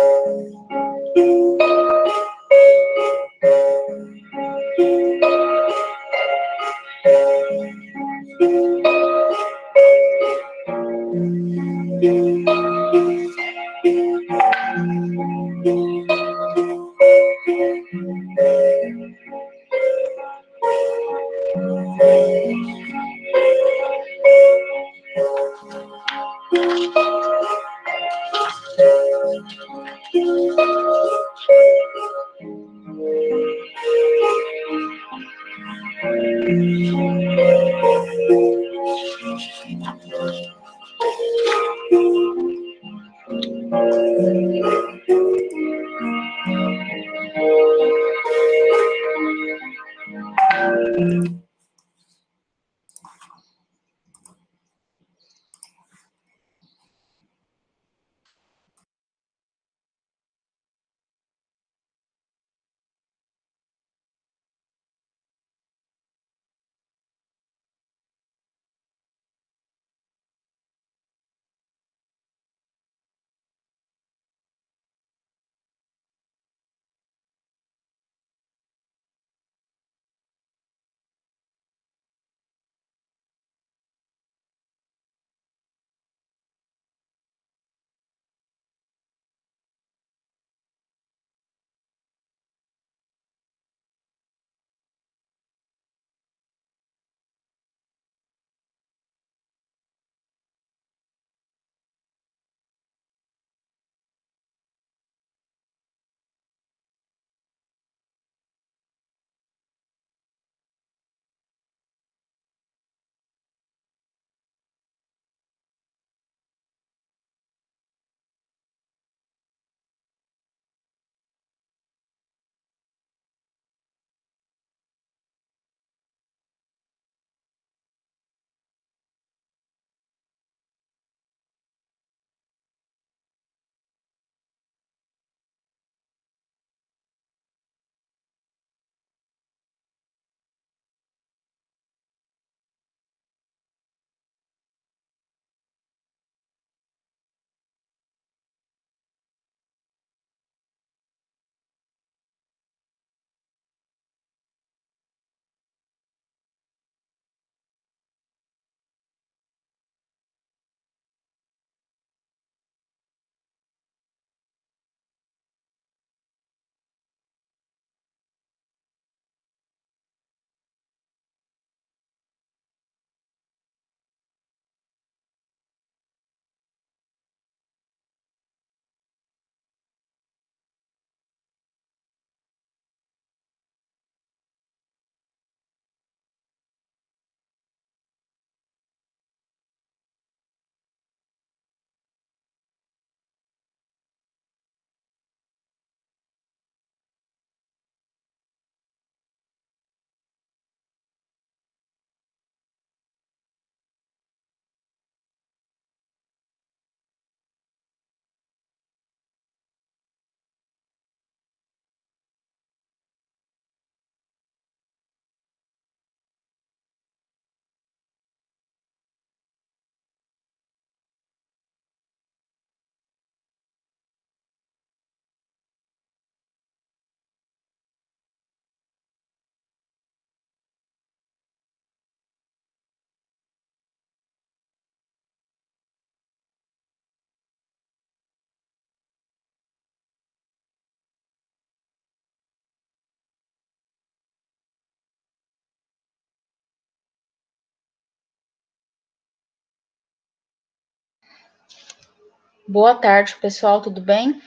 Boa tarde, pessoal, tudo bem?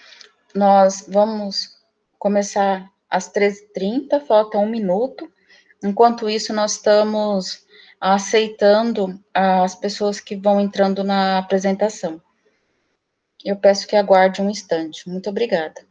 Nós vamos começar às 13h30, falta 1 minuto. Enquanto isso, nós estamos aceitando as pessoas que vão entrando na apresentação. Eu peço que aguarde um instante. Muito obrigada.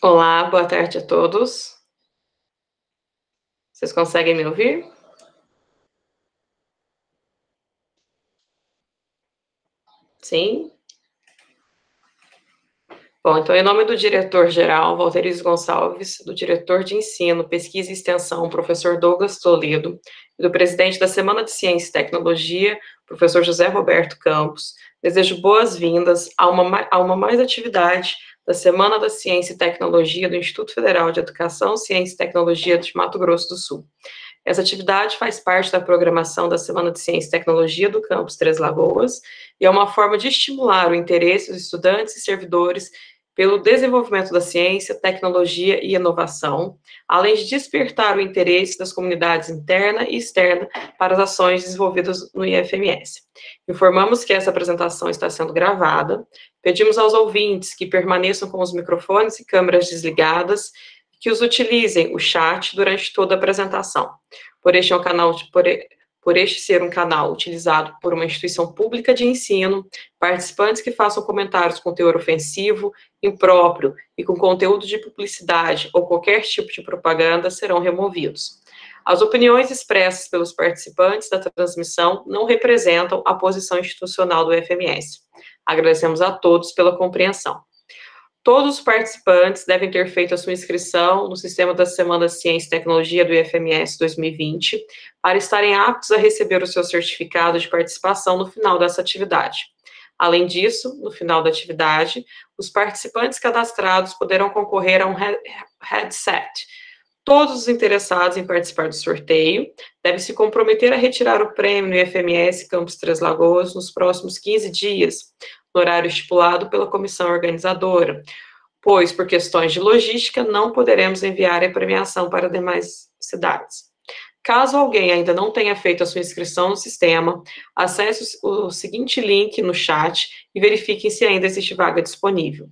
Olá, boa tarde a todos. Vocês conseguem me ouvir? Sim? Bom, então, em nome do diretor-geral, Valteris Gonçalves, do diretor de ensino, pesquisa e extensão, professor Douglas Toledo, e do presidente da Semana de Ciência e Tecnologia, professor José Roberto Campos, desejo boas-vindas a uma mais atividade da Semana da Ciência e Tecnologia do Instituto Federal de Educação, Ciência e Tecnologia de Mato Grosso do Sul. Essa atividade faz parte da programação da Semana de Ciência e Tecnologia do Campus Três Lagoas e é uma forma de estimular o interesse dos estudantes e servidores pelo desenvolvimento da ciência, tecnologia e inovação, além de despertar o interesse das comunidades interna e externa para as ações desenvolvidas no IFMS. Informamos que essa apresentação está sendo gravada. Pedimos aos ouvintes que permaneçam com os microfones e câmeras desligadas, que os utilizem o chat durante toda a apresentação. Por este ser um canal utilizado por uma instituição pública de ensino, participantes que façam comentários com teor ofensivo, impróprio e com conteúdo de publicidade ou qualquer tipo de propaganda serão removidos. As opiniões expressas pelos participantes da transmissão não representam a posição institucional do FMS. Agradecemos a todos pela compreensão. Todos os participantes devem ter feito a sua inscrição no sistema da Semana de Ciência e Tecnologia do IFMS 2020 para estarem aptos a receber o seu certificado de participação no final dessa atividade. Além disso, no final da atividade, os participantes cadastrados poderão concorrer a um headset. Todos os interessados em participar do sorteio devem se comprometer a retirar o prêmio no IFMS Campus Três Lagoas nos próximos 15 dias, no horário estipulado pela comissão organizadora, pois, por questões de logística, não poderemos enviar a premiação para demais cidades. Caso alguém ainda não tenha feito a sua inscrição no sistema, acesse o seguinte link no chat e verifique se ainda existe vaga disponível.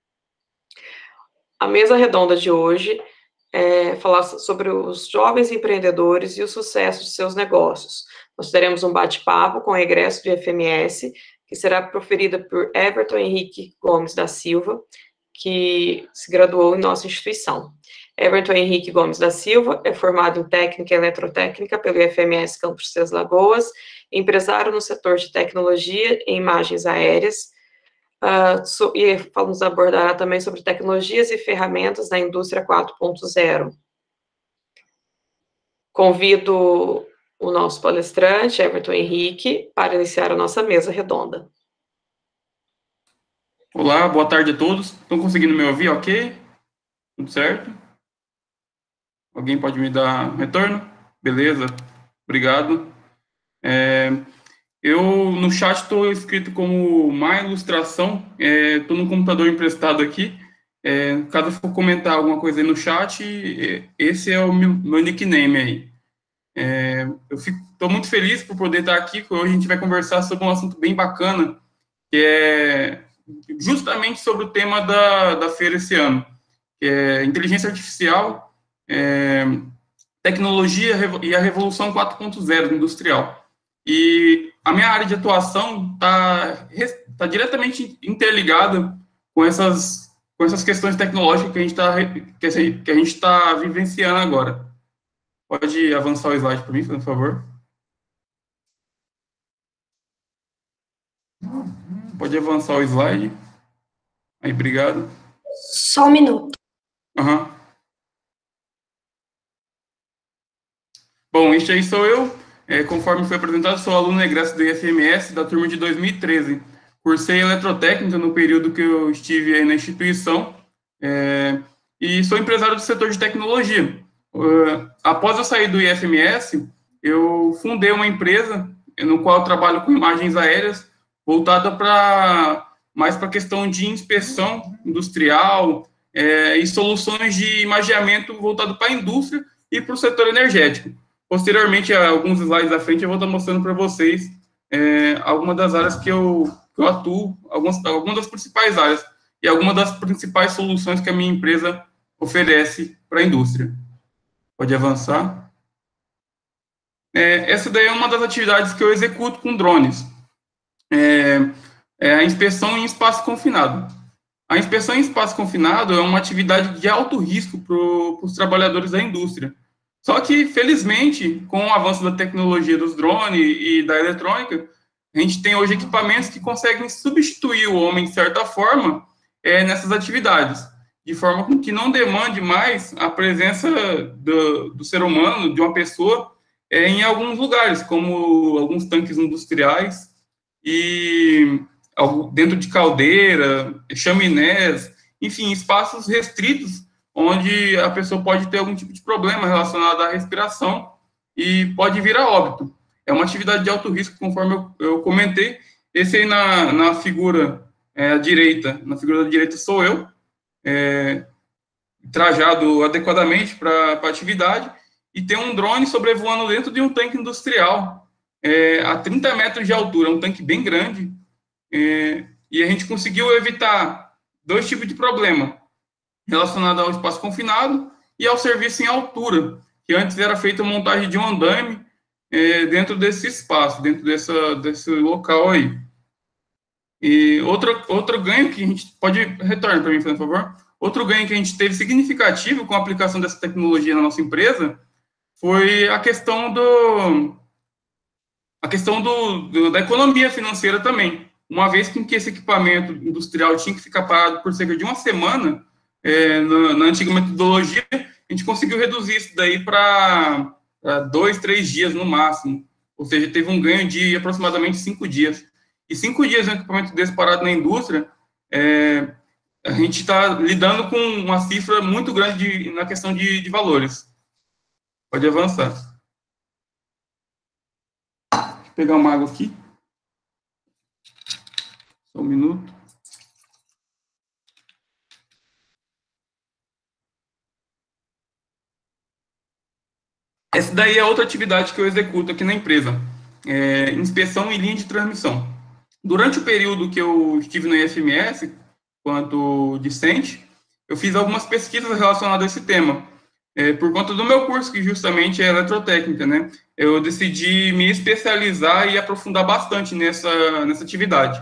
A mesa redonda de hoje falar sobre os jovens empreendedores e o sucesso de seus negócios. Nós teremos um bate-papo com o egresso do IFMS, que será proferida por Everton Henrique Gomes da Silva, que se graduou em nossa instituição. Everton Henrique Gomes da Silva é formado em técnica e eletrotécnica pelo IFMS Campus Três Lagoas, empresário no setor de tecnologia em imagens aéreas, e vamos abordar também sobre tecnologias e ferramentas da indústria 4.0. Convido o nosso palestrante, Everton Henrique, para iniciar a nossa mesa redonda. Olá, boa tarde a todos. Estão conseguindo me ouvir, ok? Tudo certo? Alguém pode me dar um retorno? Beleza, obrigado. Eu, no chat, estou escrito como má ilustração. Estou no computador emprestado aqui. Caso eu for comentar alguma coisa aí no chat, esse é o meu nickname aí. Eu estou muito feliz por poder estar aqui, porque hoje a gente vai conversar sobre um assunto bem bacana, que é justamente sobre o tema da feira esse ano, que é inteligência artificial, tecnologia e a revolução 4.0 industrial. E a minha área de atuação está diretamente interligada com essas questões tecnológicas que a gente está vivenciando agora. Pode avançar o slide para mim, por favor? Pode avançar o slide. Aí, obrigado. Só um minuto. Uhum. Bom, este aí sou eu. Conforme foi apresentado, sou aluno egresso do IFMS da turma de 2013. Cursei eletrotécnica no período que eu estive aí na instituição e sou empresário do setor de tecnologia. Após eu sair do IFMS, eu fundei uma empresa no qual eu trabalho com imagens aéreas voltada mais para a questão de inspeção industrial e soluções de imageamento voltado para a indústria e para o setor energético. Posteriormente, alguns slides à frente, eu vou estar mostrando para vocês algumas das áreas que eu atuo, algumas das principais áreas e algumas das principais soluções que a minha empresa oferece para a indústria. Pode avançar. Essa daí é uma das atividades que eu executo com drones. A inspeção em espaço confinado. A inspeção em espaço confinado é uma atividade de alto risco para os trabalhadores da indústria. Só que, felizmente, com o avanço da tecnologia dos drones e da eletrônica, a gente tem hoje equipamentos que conseguem substituir o homem, de certa forma, nessas atividades, de forma com que não demande mais a presença do ser humano, de uma pessoa, em alguns lugares, como alguns tanques industriais e dentro de caldeira, chaminés, enfim, espaços restritos onde a pessoa pode ter algum tipo de problema relacionado à respiração e pode vir a óbito. É uma atividade de alto risco, conforme eu comentei. Esse aí na figura direita, na figura da direita sou eu, trajado adequadamente para a atividade, e tem um drone sobrevoando dentro de um tanque industrial, a 30 metros de altura, um tanque bem grande, e a gente conseguiu evitar dois tipos de problema relacionado ao espaço confinado e ao serviço em altura, que antes era feita a montagem de um andaime dentro desse espaço, dentro desse local aí. E outro ganho que a gente pode retornar para mim, por favor. Outro ganho que a gente teve significativo com a aplicação dessa tecnologia na nossa empresa foi a questão da economia financeira também. Uma vez que esse equipamento industrial tinha que ficar parado por cerca de uma semana, na antiga metodologia, a gente conseguiu reduzir isso daí para 2, 3 dias no máximo. Ou seja, teve um ganho de aproximadamente 5 dias. E 5 dias de um equipamento desse parado na indústria, a gente está lidando com uma cifra muito grande na questão de valores. Pode avançar. Vou pegar uma água aqui. Só um minuto. Essa daí é outra atividade que eu executo aqui na empresa, inspeção em linha de transmissão. Durante o período que eu estive na IFMS, quanto discente, eu fiz algumas pesquisas relacionadas a esse tema, por conta do meu curso, que justamente é eletrotécnica, né? Eu decidi me especializar e aprofundar bastante nessa atividade.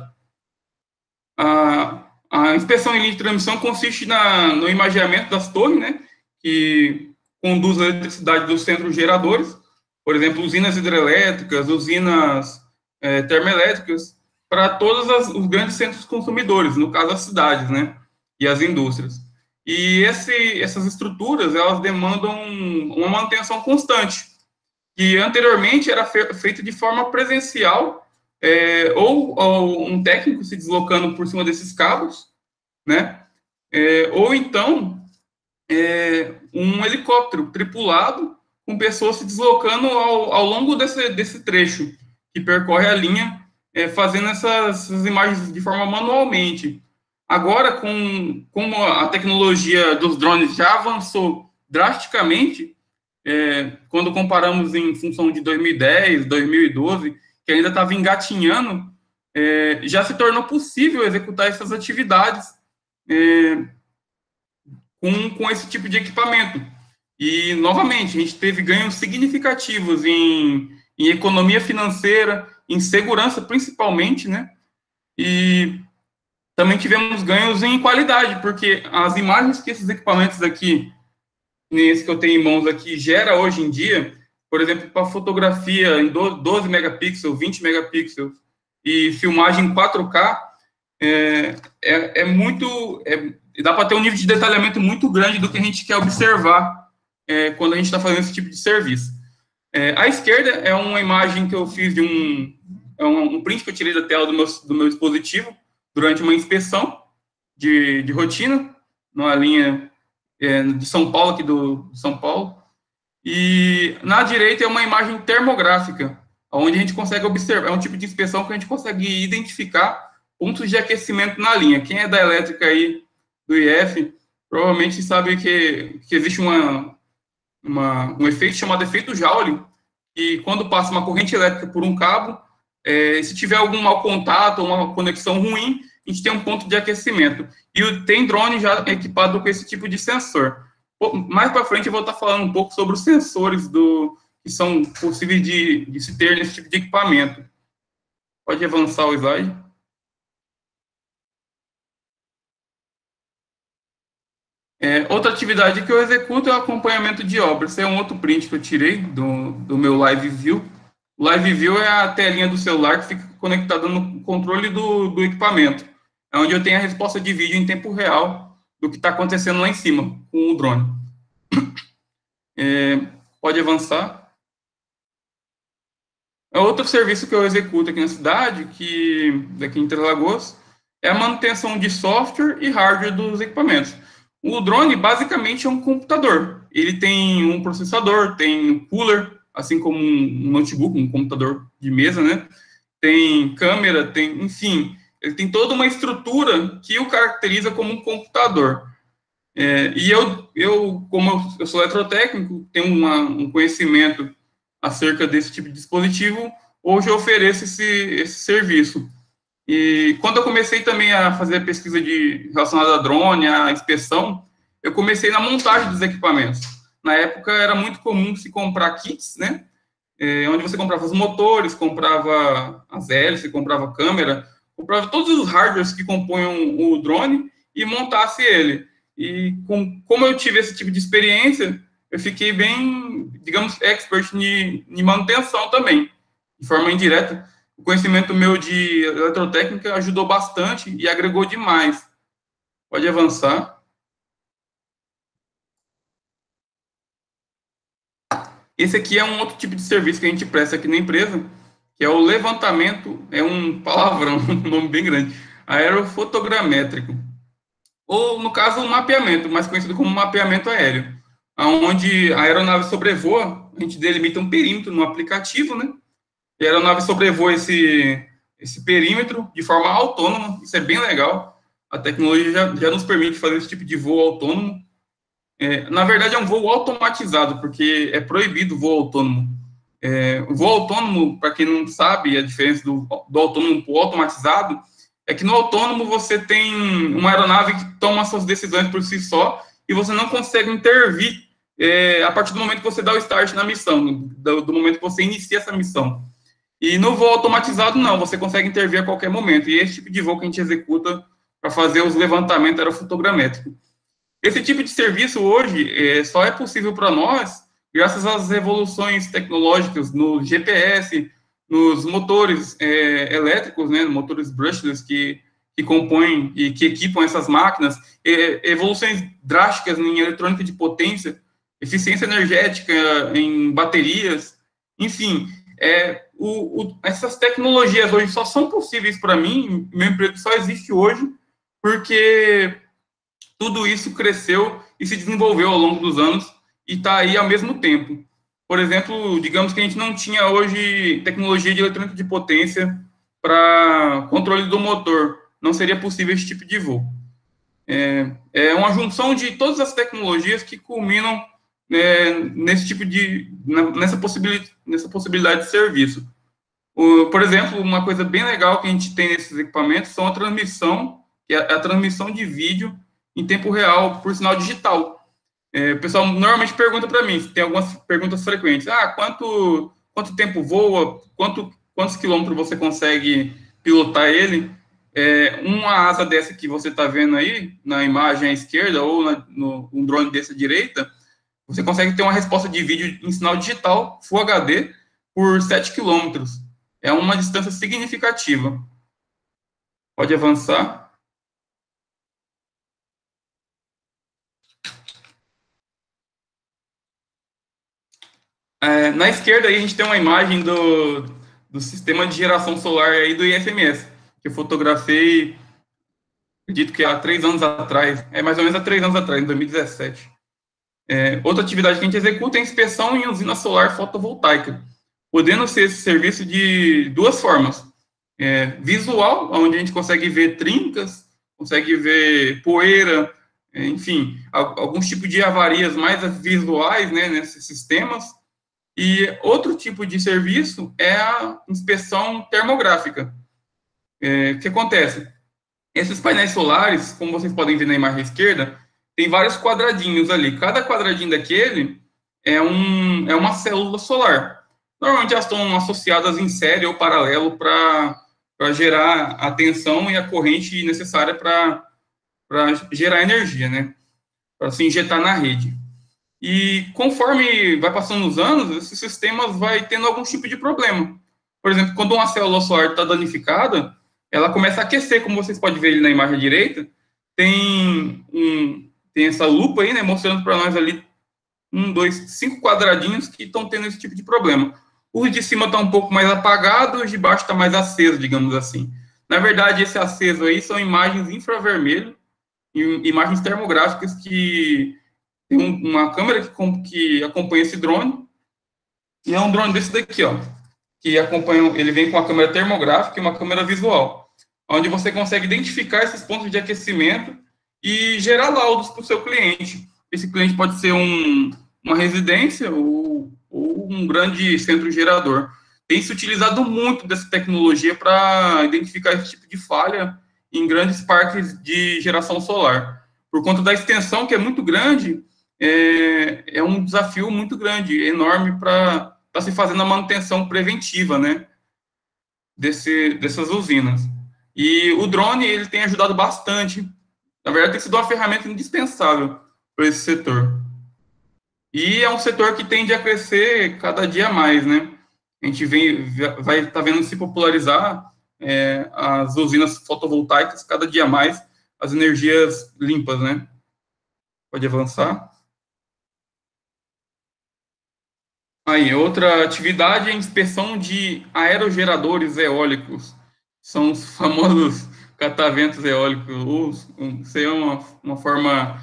A inspeção em linha de transmissão consiste no imageamento das torres, né? Que conduz a eletricidade dos centros geradores, por exemplo, usinas hidrelétricas, usinas termoelétricas, para todos os grandes centros consumidores, no caso as cidades, né, e as indústrias. E essas estruturas, elas demandam uma manutenção constante, que anteriormente era feita de forma presencial, ou um técnico se deslocando por cima desses cabos, né, ou então um helicóptero tripulado com pessoas se deslocando ao longo desse trecho que percorre a linha, fazendo essas imagens de forma manualmente. Agora, como a tecnologia dos drones já avançou drasticamente, quando comparamos em função de 2010, 2012, que ainda estava engatinhando, já se tornou possível executar essas atividades com esse tipo de equipamento. E, novamente, a gente teve ganhos significativos em economia financeira, em segurança, principalmente, né? E também tivemos ganhos em qualidade, porque as imagens que esses equipamentos aqui, esse que eu tenho em mãos aqui, gera hoje em dia, por exemplo, para fotografia em 12 megapixels, 20 megapixels e filmagem em 4K, dá para ter um nível de detalhamento muito grande do que a gente quer observar quando a gente está fazendo esse tipo de serviço. À esquerda é uma imagem que eu fiz de um print que eu tirei da tela do meu dispositivo durante uma inspeção de rotina, numa linha de São Paulo, aqui do São Paulo. E na direita é uma imagem termográfica, onde a gente consegue observar, é um tipo de inspeção que a gente consegue identificar pontos de aquecimento na linha. Quem é da elétrica aí do IF, provavelmente sabe que existe um efeito chamado efeito Joule, e quando passa uma corrente elétrica por um cabo, se tiver algum mau contato ou uma conexão ruim, a gente tem um ponto de aquecimento. E tem drone já equipado com esse tipo de sensor. Mais para frente eu vou estar falando um pouco sobre os sensores que são possíveis de se ter nesse tipo de equipamento. Pode avançar o slide. Outra atividade que eu executo é o acompanhamento de obras. Esse é um outro print que eu tirei do meu Live View. O Live View é a telinha do celular que fica conectada no controle do equipamento. É onde eu tenho a resposta de vídeo em tempo real do que está acontecendo lá em cima, com o drone. Pode avançar. Outro serviço que eu executo aqui na cidade, daqui em Três Lagoas, é a manutenção de software e hardware dos equipamentos. O drone, basicamente, é um computador. Ele tem um processador, tem um cooler, assim como um notebook, um computador de mesa, né? Tem câmera, enfim, ele tem toda uma estrutura que o caracteriza como um computador. E como eu sou eletrotécnico, tenho um conhecimento acerca desse tipo de dispositivo, hoje eu ofereço esse serviço. E quando eu comecei também a fazer pesquisa relacionada a drone, a inspeção, eu comecei na montagem dos equipamentos. Na época era muito comum se comprar kits, né? Onde você comprava os motores, comprava as hélices, comprava a câmera, comprava todos os hardwares que compõem o drone e montasse ele. E como eu tive esse tipo de experiência, eu fiquei bem, digamos, expert em manutenção também, de forma indireta. O conhecimento meu de eletrotécnica ajudou bastante e agregou demais. Pode avançar. Esse aqui é um outro tipo de serviço que a gente presta aqui na empresa, que é o levantamento, é um palavrão, um nome bem grande, aerofotogramétrico. Ou, no caso, o mapeamento, mais conhecido como mapeamento aéreo, onde a aeronave sobrevoa, a gente delimita um perímetro no aplicativo, né? E a aeronave sobrevoa esse perímetro de forma autônoma, isso é bem legal. A tecnologia já nos permite fazer esse tipo de voo autônomo. Na verdade, é um voo automatizado, porque é proibido o voo autônomo. O voo autônomo, para quem não sabe a diferença do autônomo para o automatizado, é que no autônomo você tem uma aeronave que toma suas decisões por si só e você não consegue intervir a partir do momento que você dá o start na missão, do momento que você inicia essa missão. E no voo automatizado, não, você consegue intervir a qualquer momento. E é esse tipo de voo que a gente executa para fazer os levantamentos aerofotogramétricos. Esse tipo de serviço hoje só é possível para nós graças às revoluções tecnológicas no GPS, nos motores elétricos, né, motores brushless que compõem e que equipam essas máquinas, evoluções drásticas em eletrônica de potência, eficiência energética em baterias, enfim, essas tecnologias hoje só são possíveis para mim, meu emprego só existe hoje porque tudo isso cresceu e se desenvolveu ao longo dos anos e está aí ao mesmo tempo. Por exemplo, digamos que a gente não tinha hoje tecnologia de eletrônica de potência para controle do motor, não seria possível esse tipo de voo. É uma junção de todas as tecnologias que culminam nesse tipo nessa possibilidade de serviço. Por exemplo, uma coisa bem legal que a gente tem nesses equipamentos são a transmissão, que é a transmissão de vídeo em tempo real por sinal digital. O pessoal normalmente pergunta para mim, tem algumas perguntas frequentes. Quanto tempo voa? Quantos quilômetros você consegue pilotar ele? Uma asa dessa que você está vendo aí, na imagem à esquerda, ou um drone desse à direita, você consegue ter uma resposta de vídeo em sinal digital, Full HD, por 7 quilômetros. É uma distância significativa. Pode avançar. Na esquerda aí a gente tem uma imagem do sistema de geração solar aí do IFMS, que eu fotografei, acredito que há 3 anos atrás, mais ou menos há 3 anos atrás, em 2017. Outra atividade que a gente executa é a inspeção em usina solar fotovoltaica, podendo ser esse serviço de duas formas. Visual, onde a gente consegue ver trincas, consegue ver poeira, enfim, alguns tipos de avarias mais visuais, né, nesses sistemas. E outro tipo de serviço é a inspeção termográfica. O que acontece? Esses painéis solares, como vocês podem ver na imagem esquerda, tem vários quadradinhos ali. Cada quadradinho daquele é uma célula solar. Normalmente elas estão associadas em série ou paralelo para gerar a tensão e a corrente necessária para gerar energia, né? se injetar na rede. E conforme vai passando os anos, esses sistemas vai tendo algum tipo de problema. Por exemplo, quando uma célula solar está danificada, ela começa a aquecer, como vocês podem ver ali na imagem direita, tem essa lupa aí, né, mostrando para nós ali 5 quadradinhos que estão tendo esse tipo de problema. Os de cima estão um pouco mais apagados, os de baixo está mais aceso, digamos assim. Na verdade, esse aceso aí são imagens infravermelho, imagens termográficas que tem uma câmera que acompanha esse drone, e é um drone desse daqui, ó, que acompanha, ele vem com uma câmera termográfica e uma câmera visual, onde você consegue identificar esses pontos de aquecimento e gerar laudos para o seu cliente. Esse cliente pode ser uma residência ou um grande centro gerador. Tem se utilizado muito dessa tecnologia para identificar esse tipo de falha em grandes parques de geração solar. Por conta da extensão, que é muito grande, é um desafio muito grande, enorme para se fazer na manutenção preventiva, né, dessas usinas. E o drone, ele tem ajudado bastante. Na verdade, tem sido uma ferramenta indispensável para esse setor. E é um setor que tende a crescer cada dia mais, né? A gente vai estar vendo se popularizar as usinas fotovoltaicas cada dia mais, as energias limpas, né? Pode avançar. Aí, outra atividade é a inspeção de aerogeradores eólicos. São os famosos cataventos eólicos. Isso aí é uma forma...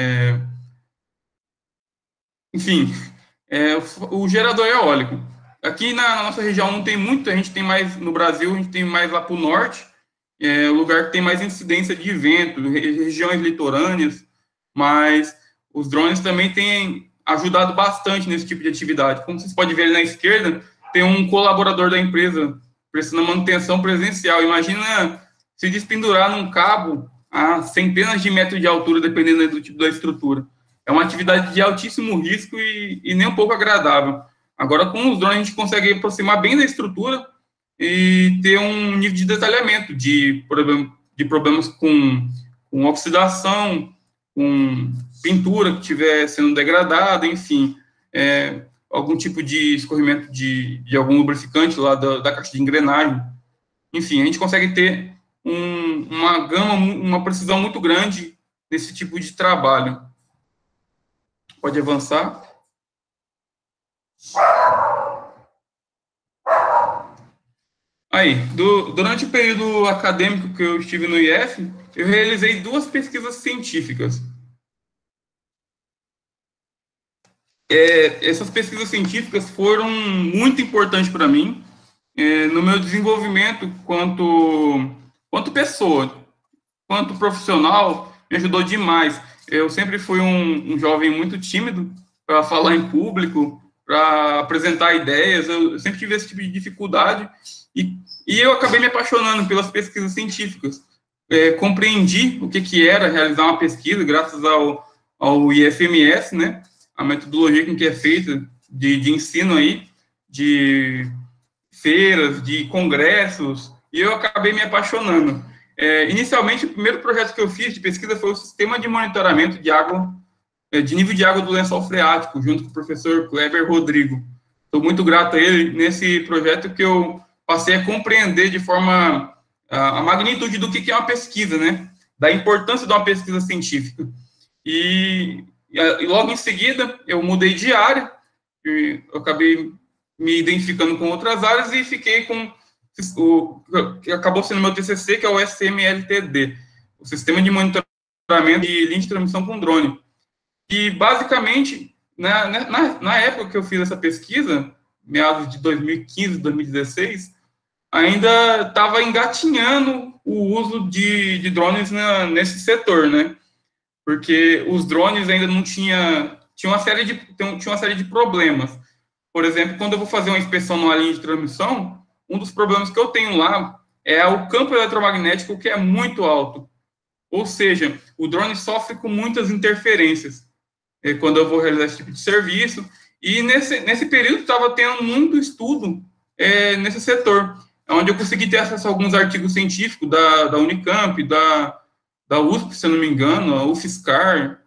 enfim, o gerador eólico. Aqui na nossa região não tem muito, a gente tem mais no Brasil, a gente tem mais lá para o norte, o lugar que tem mais incidência de vento, regiões litorâneas, mas os drones também têm ajudado bastante nesse tipo de atividade. Como vocês podem ver ali na esquerda, tem um colaborador da empresa prestando manutenção presencial. Imagina se despendurar num cabo a centenas de metros de altura, dependendo do tipo da estrutura. É uma atividade de altíssimo risco e nem um pouco agradável. Agora, com os drones, a gente consegue aproximar bem da estrutura e ter um nível de detalhamento de problemas com oxidação, com pintura que estiver sendo degradada, enfim, algum tipo de escorrimento de algum lubrificante lá da caixa de engrenagem. Enfim, a gente consegue ter uma gama, uma precisão muito grande desse tipo de trabalho. Pode avançar. Aí, durante o período acadêmico que eu estive no IF, eu realizei 2 pesquisas científicas. Essas pesquisas científicas foram muito importantes para mim, no meu desenvolvimento quanto pessoa, quanto profissional, me ajudou demais. Eu sempre fui um jovem muito tímido para falar em público, para apresentar ideias, eu sempre tive esse tipo de dificuldade, e eu acabei me apaixonando pelas pesquisas científicas. Compreendi o que era realizar uma pesquisa, graças ao IFMS, né, a metodologia com que é feita de ensino aí, de feiras, de congressos, e eu acabei me apaixonando. Inicialmente, o primeiro projeto que eu fiz de pesquisa foi o sistema de monitoramento de água, de nível de água do lençol freático, junto com o professor Kleber Rodrigo. Estou muito grato a ele nesse projeto, que eu passei a compreender de forma a magnitude do que é uma pesquisa, né? Da importância de uma pesquisa científica. E logo em seguida, eu mudei de área, eu acabei me identificando com outras áreas e fiquei com o que acabou sendo meu TCC, que é o SMLTD, o Sistema de Monitoramento de Linha de Transmissão com Drone. E, basicamente, na época que eu fiz essa pesquisa, meados de 2015, 2016, ainda estava engatinhando o uso de drones nesse setor, né? Porque os drones ainda não tinha uma série de problemas. Por exemplo, quando eu vou fazer uma inspeção numa linha de transmissão, um dos problemas que eu tenho lá é o campo eletromagnético, que é muito alto. Ou seja, o drone sofre com muitas interferências quando eu vou realizar esse tipo de serviço. E nesse período estava tendo muito estudo nesse setor, onde eu consegui ter acesso a alguns artigos científicos da Unicamp, da USP, se eu não me engano, a UFSCar,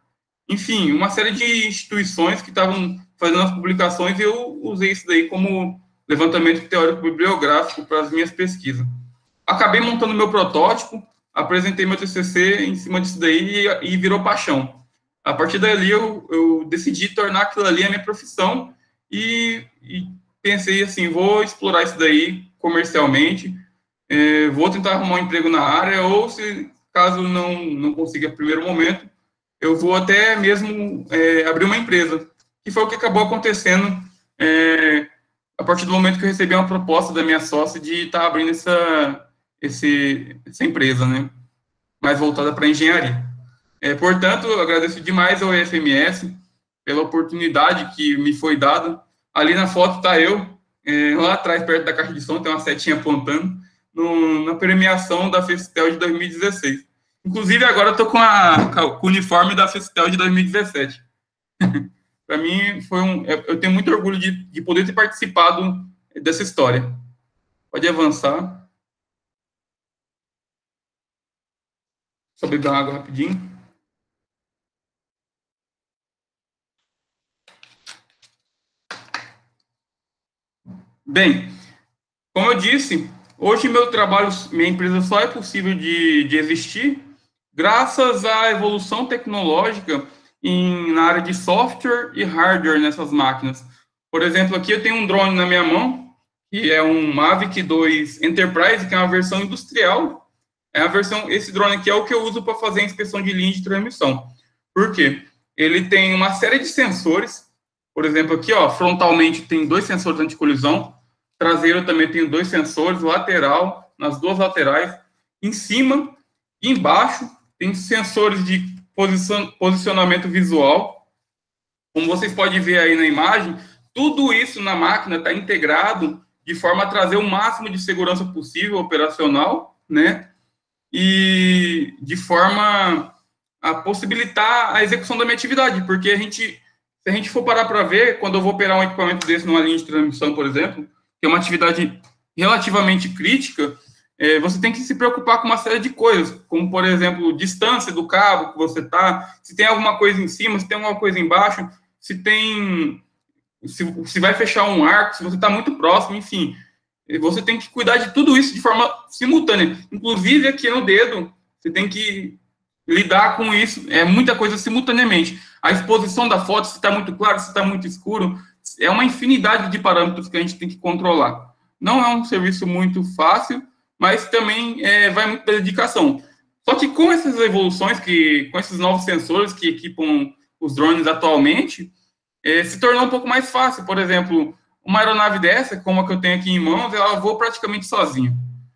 enfim, uma série de instituições que estavam fazendo as publicações, e eu usei isso daí como levantamento teórico bibliográfico para as minhas pesquisas. Acabei montando meu protótipo, apresentei meu TCC em cima disso daí e virou paixão. A partir dali, eu decidi tornar aquilo ali a minha profissão e pensei assim, vou explorar isso daí comercialmente, vou tentar arrumar um emprego na área, ou se caso não consiga no primeiro momento, eu vou até mesmo abrir uma empresa, que foi o que acabou acontecendo a partir do momento que eu recebi uma proposta da minha sócia de estar abrindo essa empresa, né, mais voltada para engenharia. Portanto, eu agradeço demais ao IFMS pela oportunidade que me foi dada. Ali na foto está eu, lá atrás, perto da caixa de som, tem uma setinha apontando, na premiação da Festel de 2016. Inclusive, agora eu estou com o uniforme da Festel de 2017. Para mim, eu tenho muito orgulho de poder ter participado dessa história. Pode avançar. Só beber uma água rapidinho. Bem, como eu disse, hoje minha empresa só é possível de existir graças à evolução tecnológica na área de software e hardware nessas máquinas. Por exemplo, aqui eu tenho um drone na minha mão, que é um Mavic 2 Enterprise, que é uma versão industrial. Esse drone aqui é o que eu uso para fazer a inspeção de linha de transmissão. Por quê? Ele tem uma série de sensores. Por exemplo, aqui, ó, frontalmente tem 2 sensores anti-colisão. Traseiro também tem 2 sensores, lateral, nas 2 laterais. Em cima e embaixo tem sensores de posicionamento visual. Como vocês podem ver aí na imagem, tudo isso na máquina está integrado de forma a trazer o máximo de segurança possível operacional, né? E de forma a possibilitar a execução da minha atividade, porque se a gente for parar para ver, quando eu vou operar um equipamento desse numa linha de transmissão, por exemplo, que é uma atividade relativamente crítica, você tem que se preocupar com uma série de coisas, como, por exemplo, distância do cabo que você está, se tem alguma coisa em cima, se tem alguma coisa embaixo, se vai fechar um arco, se você está muito próximo, enfim. Você tem que cuidar de tudo isso de forma simultânea. Inclusive, aqui no dedo, você tem que lidar com isso, muita coisa simultaneamente. A exposição da foto, se está muito claro, se está muito escuro, é uma infinidade de parâmetros que a gente tem que controlar. Não é um serviço muito fácil, mas também vai muito da dedicação. Só que com essas evoluções, com esses novos sensores que equipam os drones atualmente, se tornou um pouco mais fácil. Por exemplo, uma aeronave dessa, como a que eu tenho aqui em mãos, ela voa praticamente sozinha.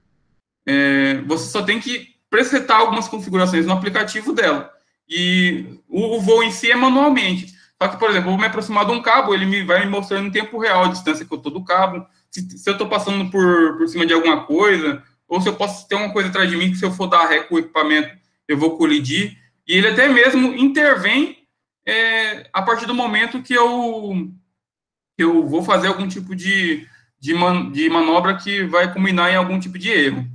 Você só tem que presetar algumas configurações no aplicativo dela. E o voo em si é manualmente. Só que, por exemplo, eu vou me aproximar de um cabo, ele vai me mostrando em tempo real a distância que eu estou do cabo, se eu estou passando por cima de alguma coisa, ou se eu posso ter uma coisa atrás de mim, que se eu for dar ré com o equipamento, eu vou colidir. E ele até mesmo intervém a partir do momento que eu vou fazer algum tipo de manobra que vai culminar em algum tipo de erro.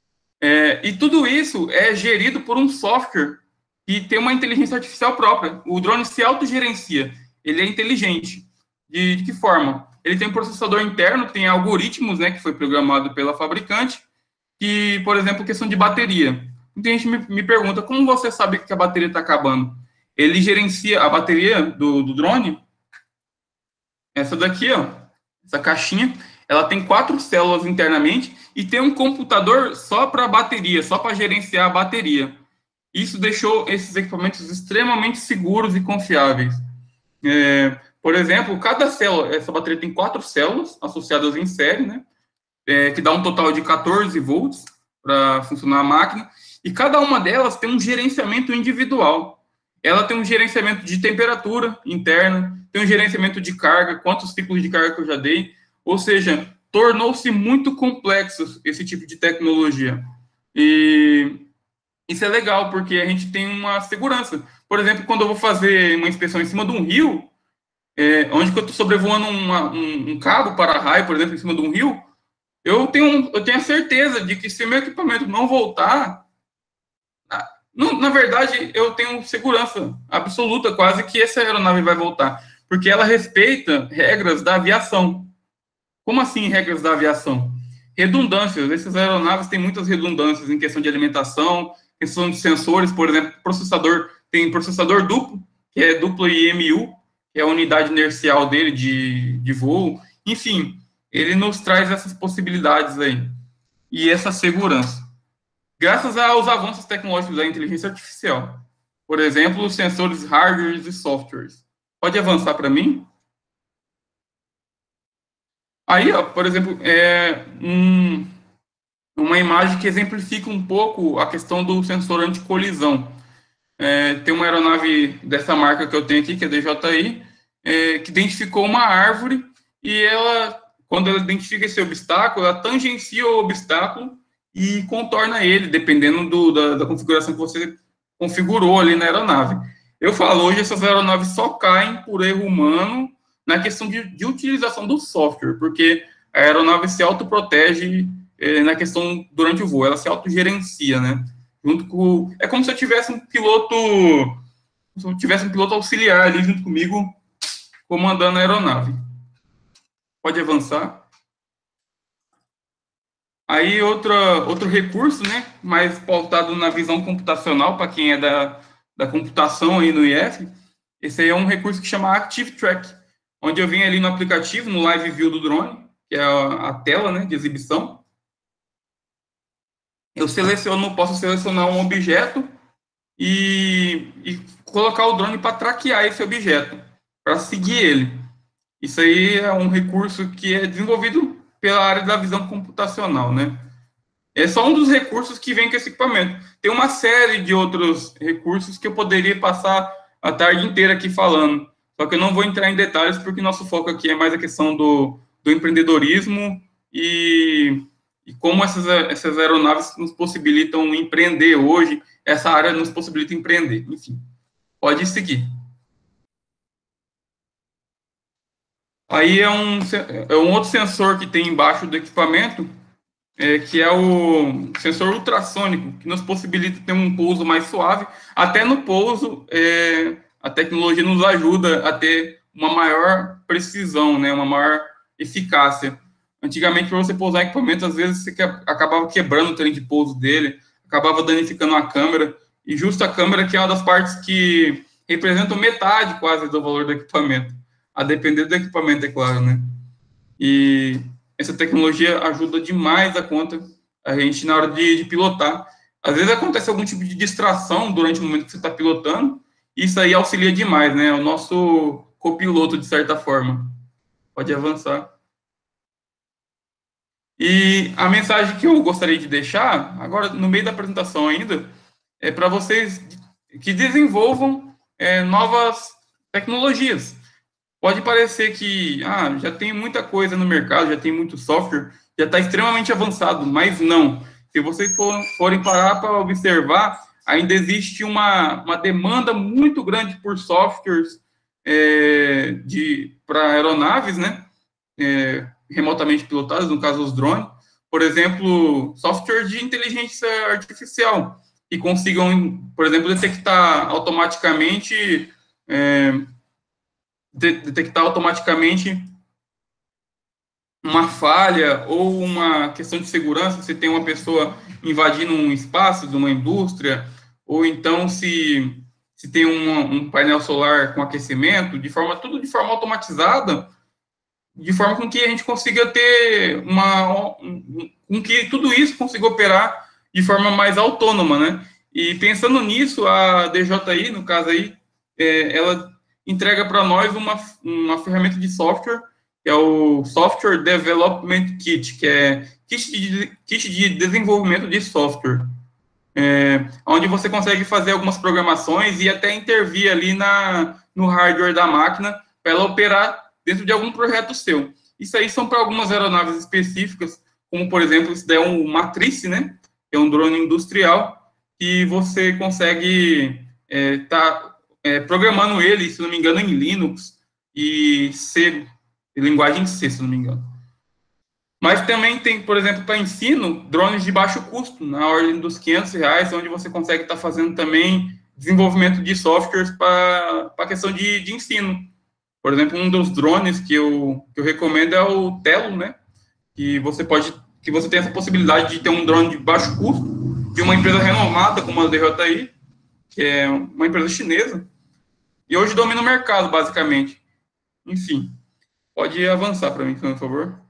E tudo isso é gerido por um software que tem uma inteligência artificial própria. O drone se autogerencia, ele é inteligente. De que forma? Ele tem um processador interno, tem algoritmos, né, que foi programado pela fabricante, que, por exemplo, questão de bateria. Muita gente me pergunta, como você sabe que a bateria está acabando? Ele gerencia a bateria do drone. Essa daqui, ó, essa caixinha, ela tem 4 células internamente e tem um computador só para bateria, só para gerenciar a bateria. Isso deixou esses equipamentos extremamente seguros e confiáveis. Por exemplo, cada célula, essa bateria tem 4 células associadas em série, né? Que dá um total de 14 volts para funcionar a máquina, e cada uma delas tem um gerenciamento individual. Ela tem um gerenciamento de temperatura interna, tem um gerenciamento de carga, quantos ciclos de carga que eu já dei, ou seja, tornou-se muito complexo esse tipo de tecnologia. E isso é legal, porque a gente tem uma segurança. Por exemplo, quando eu vou fazer uma inspeção em cima de um rio, onde que eu estou sobrevoando um cabo para-raio, por exemplo, em cima de um rio, eu tenho a certeza de que se meu equipamento não voltar, Na verdade, eu tenho segurança absoluta, quase, que essa aeronave vai voltar, porque ela respeita regras da aviação. Como assim regras da aviação? Redundâncias. Essas aeronaves têm muitas redundâncias em questão de alimentação, questão de sensores, por exemplo, tem processador duplo, que é duplo IMU, que é a unidade inercial dele de voo. Enfim, ele nos traz essas possibilidades aí e essa segurança. Graças aos avanços tecnológicos da inteligência artificial. Por exemplo, os sensores hardware e softwares. Pode avançar para mim? Aí, ó, por exemplo, uma imagem que exemplifica um pouco a questão do sensor anticolisão. Tem uma aeronave dessa marca que eu tenho aqui, que é DJI, que identificou uma árvore e ela, quando ela identifica esse obstáculo, ela tangencia o obstáculo e contorna ele, dependendo da configuração que você configurou ali na aeronave. Eu falo, hoje essas aeronaves só caem por erro humano na questão de utilização do software, porque a aeronave se autoprotege na questão durante o voo, ela se autogerencia, né? Junto com... É como se eu tivesse um piloto auxiliar ali junto comigo, comandando a aeronave. Pode avançar. Aí, outro recurso, né, mais pautado na visão computacional, para quem é da computação aí no IF, esse aí é um recurso que chama Active Track, onde eu venho ali no aplicativo, no Live View do drone, que é a tela, né, de exibição. Eu posso selecionar um objeto e colocar o drone para traquear esse objeto, para seguir ele. Isso aí é um recurso que é desenvolvido pela área da visão computacional, né? É só um dos recursos que vem com esse equipamento. Tem uma série de outros recursos que eu poderia passar a tarde inteira aqui falando, só que eu não vou entrar em detalhes, porque nosso foco aqui é mais a questão do empreendedorismo e como essas aeronaves nos possibilitam empreender hoje, essa área nos possibilita empreender. Enfim, pode seguir. Aí é um outro sensor que tem embaixo do equipamento, que é o sensor ultrassônico, que nos possibilita ter um pouso mais suave. Até no pouso, a tecnologia nos ajuda a ter uma maior precisão, né, uma maior eficácia. Antigamente, para você pousar equipamento, às vezes você acabava quebrando o trem de pouso dele, acabava danificando a câmera, e justo a câmera, que é uma das partes que representam metade quase do valor do equipamento, a depender do equipamento, é claro, né? E essa tecnologia ajuda demais a gente na hora de pilotar. Às vezes acontece algum tipo de distração durante o momento que você está pilotando, e isso aí auxilia demais, né? É o nosso copiloto, de certa forma. Pode avançar. E a mensagem que eu gostaria de deixar, agora no meio da apresentação ainda, é para vocês que desenvolvam novas tecnologias. Pode parecer que já tem muita coisa no mercado, já tem muito software, já está extremamente avançado, mas não. Se vocês forem parar para observar, ainda existe uma demanda muito grande por softwares para aeronaves, né? Remotamente pilotadas, no caso os drones. Por exemplo, software de inteligência artificial, que consigam, por exemplo, detectar automaticamente uma falha ou uma questão de segurança, se tem uma pessoa invadindo um espaço de uma indústria, ou então se tem um painel solar com aquecimento, tudo de forma automatizada, de forma com que a gente consiga ter com que tudo isso consiga operar de forma mais autônoma, né? E pensando nisso, a DJI, no caso aí, ela entrega para nós uma ferramenta de software, que é o Software Development Kit, que é kit de desenvolvimento de software, onde você consegue fazer algumas programações e até intervir ali no hardware da máquina para ela operar dentro de algum projeto seu. Isso aí são para algumas aeronaves específicas, como, por exemplo, isso daí é um Matrice, né? Que é um drone industrial, que você consegue programando ele, se não me engano, em Linux e C, linguagem C, se não me engano. Mas também tem, por exemplo, para ensino, drones de baixo custo, na ordem dos R$ 500, onde você consegue estar fazendo também desenvolvimento de softwares para a questão de ensino. Por exemplo, um dos drones que eu recomendo é o Tello, né? Que você tem essa possibilidade de ter um drone de baixo custo, de uma empresa renomada como a DJI, que é uma empresa chinesa, e hoje domina o mercado, basicamente. Enfim, pode avançar para mim, por favor.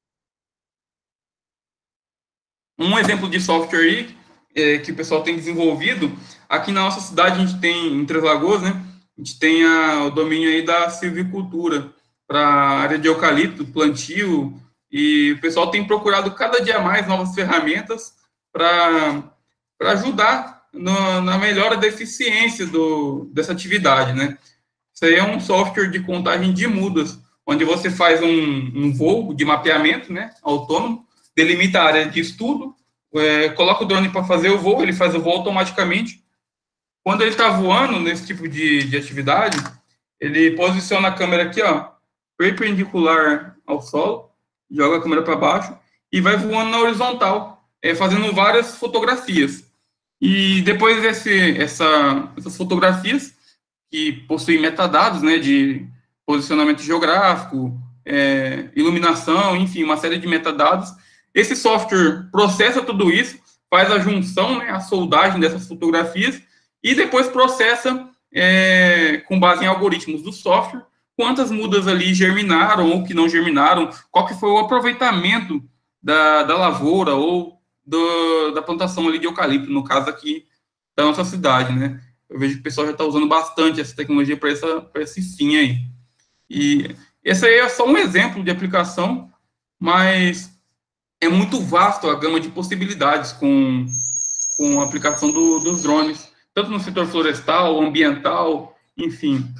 Um exemplo de software aí, que o pessoal tem desenvolvido, aqui na nossa cidade a gente tem, em Três Lagoas, né, a gente tem o domínio aí da silvicultura, para a área de eucalipto, plantio, e o pessoal tem procurado cada dia mais novas ferramentas para ajudar na melhora da eficiência dessa atividade, né. Isso aí é um software de contagem de mudas, onde você faz um voo de mapeamento, né, autônomo, delimita a área de estudo, coloca o drone para fazer o voo, ele faz o voo automaticamente. Quando ele está voando nesse tipo de atividade, ele posiciona a câmera aqui, ó, perpendicular ao solo, joga a câmera para baixo e vai voando na horizontal, fazendo várias fotografias. E depois essas fotografias, que possuem metadados, né, de posicionamento geográfico, iluminação, enfim, uma série de metadados. Esse software processa tudo isso, faz a junção, né, a soldagem dessas fotografias e depois processa, com base em algoritmos do software, quantas mudas ali germinaram ou que não germinaram, qual que foi o aproveitamento da lavoura ou da plantação ali de eucalipto, no caso aqui da nossa cidade, né? Eu vejo que o pessoal já está usando bastante essa tecnologia para esse fim aí. E esse aí é só um exemplo de aplicação, mas é muito vasto a gama de possibilidades com a aplicação dos drones, tanto no setor florestal, ambiental, enfim,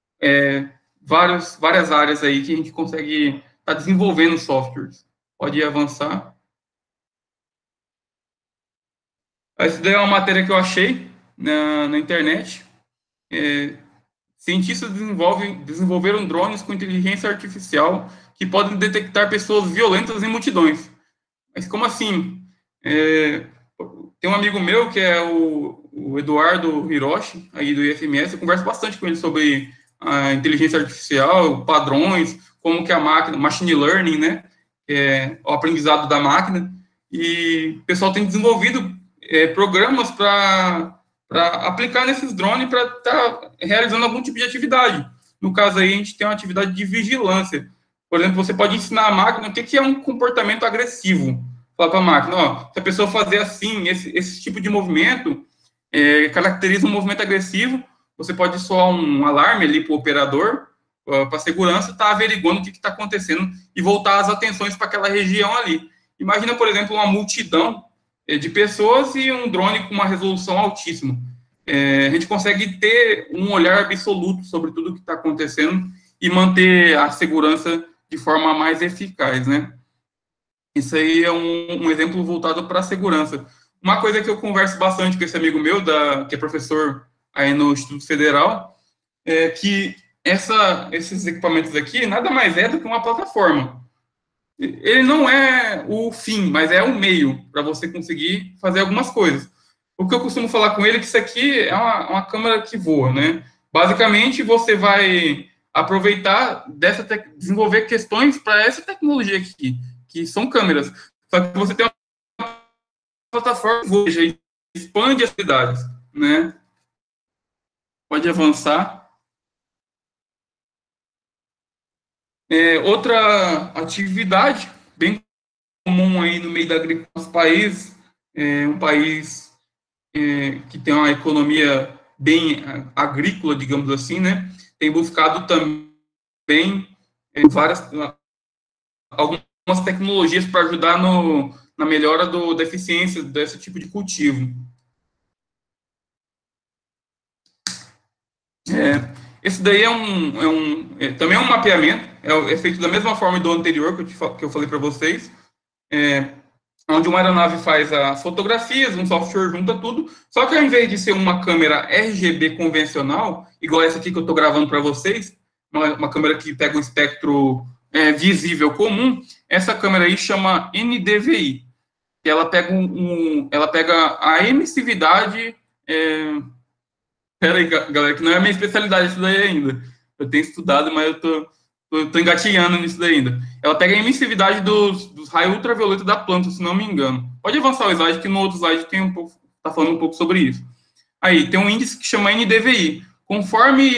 várias áreas aí que a gente consegue estar desenvolvendo softwares. Pode avançar. Essa daí é uma matéria que eu achei na internet. Cientistas desenvolveram drones com inteligência artificial que podem detectar pessoas violentas em multidões. Mas como assim? Tem um amigo meu que é o Eduardo Hiroshi, aí do IFMS, eu converso bastante com ele sobre a inteligência artificial, padrões, como que a máquina, machine learning, né, o aprendizado da máquina, e o pessoal tem desenvolvido programas para aplicar nesses drones para estar realizando algum tipo de atividade. No caso aí, a gente tem uma atividade de vigilância. Por exemplo, você pode ensinar a máquina o que é um comportamento agressivo. Falar para a máquina, ó, se a pessoa fazer assim, esse tipo de movimento, caracteriza um movimento agressivo, você pode soar um alarme ali para o operador, para a segurança, estar averiguando o que está acontecendo e voltar as atenções para aquela região ali. Imagina, por exemplo, uma multidão de pessoas e um drone com uma resolução altíssima. A gente consegue ter um olhar absoluto sobre tudo o que está acontecendo e manter a segurança de forma mais eficaz, né? Isso aí é um exemplo voltado para a segurança. Uma coisa que eu converso bastante com esse amigo meu, que é professor aí no Instituto Federal, é que esses equipamentos aqui nada mais é do que uma plataforma. Ele não é o fim, mas é o meio para você conseguir fazer algumas coisas. O que eu costumo falar com ele é que isso aqui é uma câmera que voa, né? Basicamente, você vai aproveitar desenvolver questões para essa tecnologia aqui, que são câmeras. Só que você tem uma plataforma que voa, já expande as cidades, né? Pode avançar. Outra atividade bem comum aí no meio da agricultura nos países, um país que tem uma economia bem agrícola, digamos assim, né, tem buscado também algumas tecnologias para ajudar na melhora da eficiência desse tipo de cultivo. Esse daí também é um mapeamento, é feito da mesma forma do anterior que eu falei para vocês, onde uma aeronave faz as fotografias, um software junta tudo, só que ao invés de ser uma câmera RGB convencional, igual essa aqui que eu estou gravando para vocês, uma câmera que pega um espectro visível comum, essa câmera aí chama NDVI, que ela pega ela pega a emissividade. Peraí, galera, que não é a minha especialidade isso daí ainda. Eu tenho estudado, mas eu tô engatinhando nisso daí ainda. Ela pega a emissividade dos raios ultravioleta da planta, se não me engano. Pode avançar o slide, que no outro slide tá falando um pouco sobre isso. Aí, tem um índice que chama NDVI. Conforme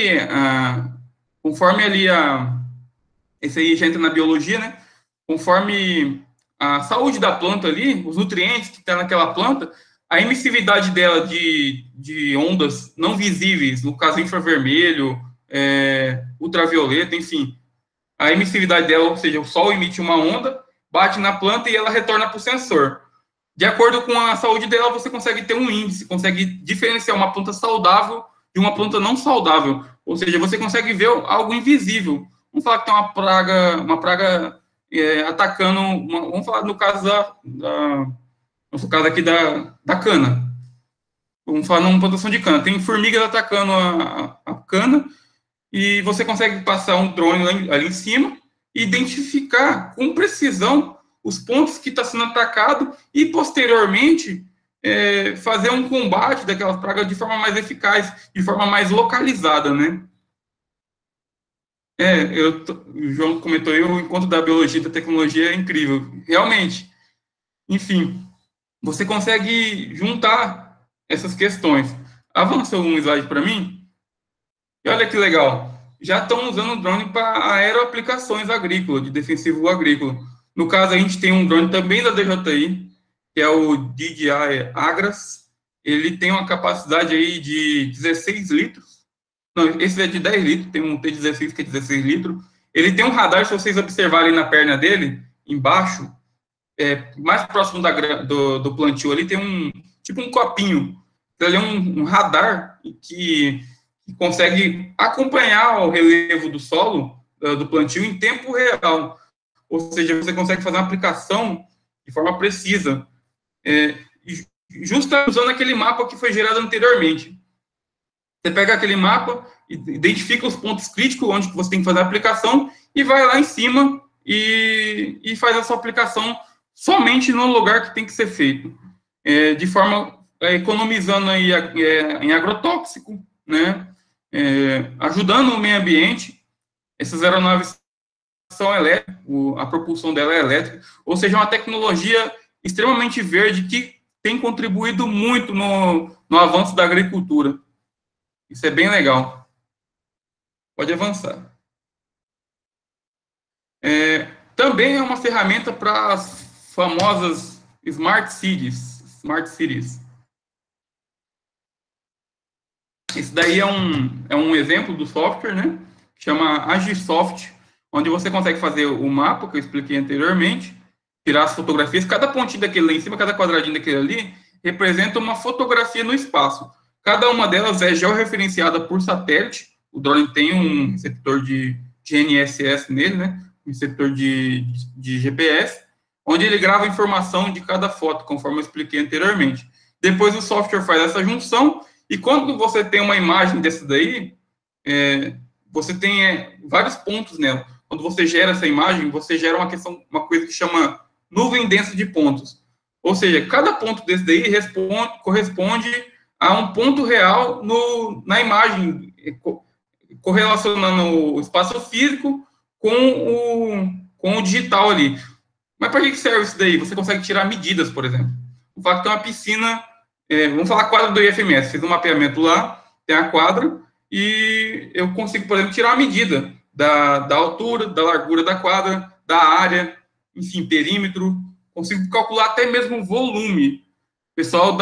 ali esse aí já entra na biologia, né? Conforme a saúde da planta ali, os nutrientes que estão naquela planta, a emissividade dela de ondas não visíveis, no caso infravermelho, ultravioleta, enfim, a emissividade dela, ou seja, o sol emite uma onda, bate na planta e ela retorna para o sensor. De acordo com a saúde dela, você consegue ter um índice, consegue diferenciar uma planta saudável de uma planta não saudável. Ou seja, você consegue ver algo invisível. Vamos falar que tem uma praga atacando, vamos falar no caso no caso aqui da cana. Vamos falar numa plantação de cana. Tem formigas atacando a cana e você consegue passar um drone ali em cima e identificar com precisão os pontos que está sendo atacado e, posteriormente, fazer um combate daquelas pragas de forma mais eficaz, de forma mais localizada, né? O João comentou, o encontro da biologia e da tecnologia é incrível. Realmente. Enfim, você consegue juntar essas questões. Avança um slide para mim. E olha que legal. Já estão usando o drone para aeroaplicações agrícolas, de defensivo agrícola. No caso, a gente tem um drone também da DJI, que é o DJI Agras. Ele tem uma capacidade aí de 16 litros. Não, esse é de 10 litros, tem um T16 que é 16 litros. Ele tem um radar, se vocês observarem na perna dele, embaixo, mais próximo do plantio ali, tem tipo um copinho. Ele é um radar que consegue acompanhar o relevo do solo do plantio em tempo real. Ou seja, você consegue fazer uma aplicação de forma precisa, justamente usando aquele mapa que foi gerado anteriormente. Você pega aquele mapa, identifica os pontos críticos onde você tem que fazer a aplicação e vai lá em cima e faz a sua aplicação somente no lugar que tem que ser feito, de forma economizando aí em agrotóxico, né? Ajudando o meio ambiente. Essas aeronaves são elétricas, a propulsão dela é elétrica, ou seja, uma tecnologia extremamente verde que tem contribuído muito no avanço da agricultura. Isso é bem legal. Pode avançar. Também é uma ferramenta para as famosas Smart Cities. Esse daí é um exemplo do software, né? Chama Agisoft, onde você consegue fazer o mapa que eu expliquei anteriormente, tirar as fotografias. Cada pontinho daquele lá em cima, cada quadradinho daquele ali, representa uma fotografia no espaço. Cada uma delas é georreferenciada por satélite. O drone tem um receptor de GNSS nele, né? Um receptor de GPS, onde ele grava a informação de cada foto, conforme eu expliquei anteriormente. Depois o software faz essa junção, e quando você tem uma imagem dessa daí, você tem vários pontos nela. Quando você gera essa imagem, você gera uma coisa que chama nuvem densa de pontos. Ou seja, cada ponto desse daí corresponde a um ponto real na imagem, correlacionando o espaço físico com o digital ali. Mas para que serve isso daí? Você consegue tirar medidas, por exemplo. O fato de ter uma piscina, vamos falar a quadra do IFMS, fiz um mapeamento lá, tem a quadra, e eu consigo, por exemplo, tirar uma medida da altura, da largura da quadra, da área, enfim, perímetro, consigo calcular até mesmo o volume. O pessoal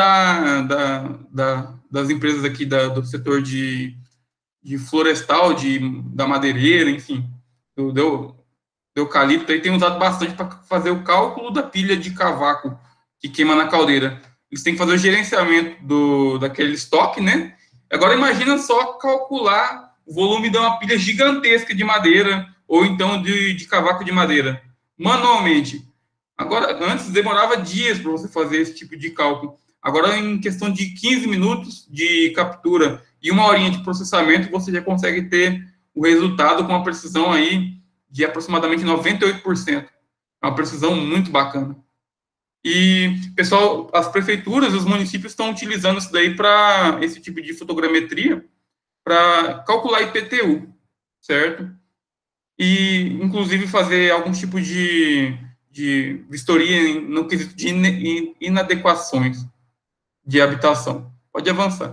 das empresas aqui do setor de florestal, da madeireira, enfim, do eucalipto, aí tem usado bastante para fazer o cálculo da pilha de cavaco que queima na caldeira. Eles têm que fazer o gerenciamento daquele estoque, né? Agora, imagina só calcular o volume de uma pilha gigantesca de madeira, ou então de cavaco de madeira, manualmente. Agora, antes demorava dias para você fazer esse tipo de cálculo. Agora, em questão de 15 minutos de captura e 1 horinha de processamento, você já consegue ter o resultado com uma precisão aí de aproximadamente 98%. É uma precisão muito bacana. E, pessoal, as prefeituras, os municípios estão utilizando isso daí para esse tipo de fotogrametria, para calcular IPTU, certo? E, inclusive, fazer algum tipo de vistoria no quesito de inadequações de habitação. Pode avançar.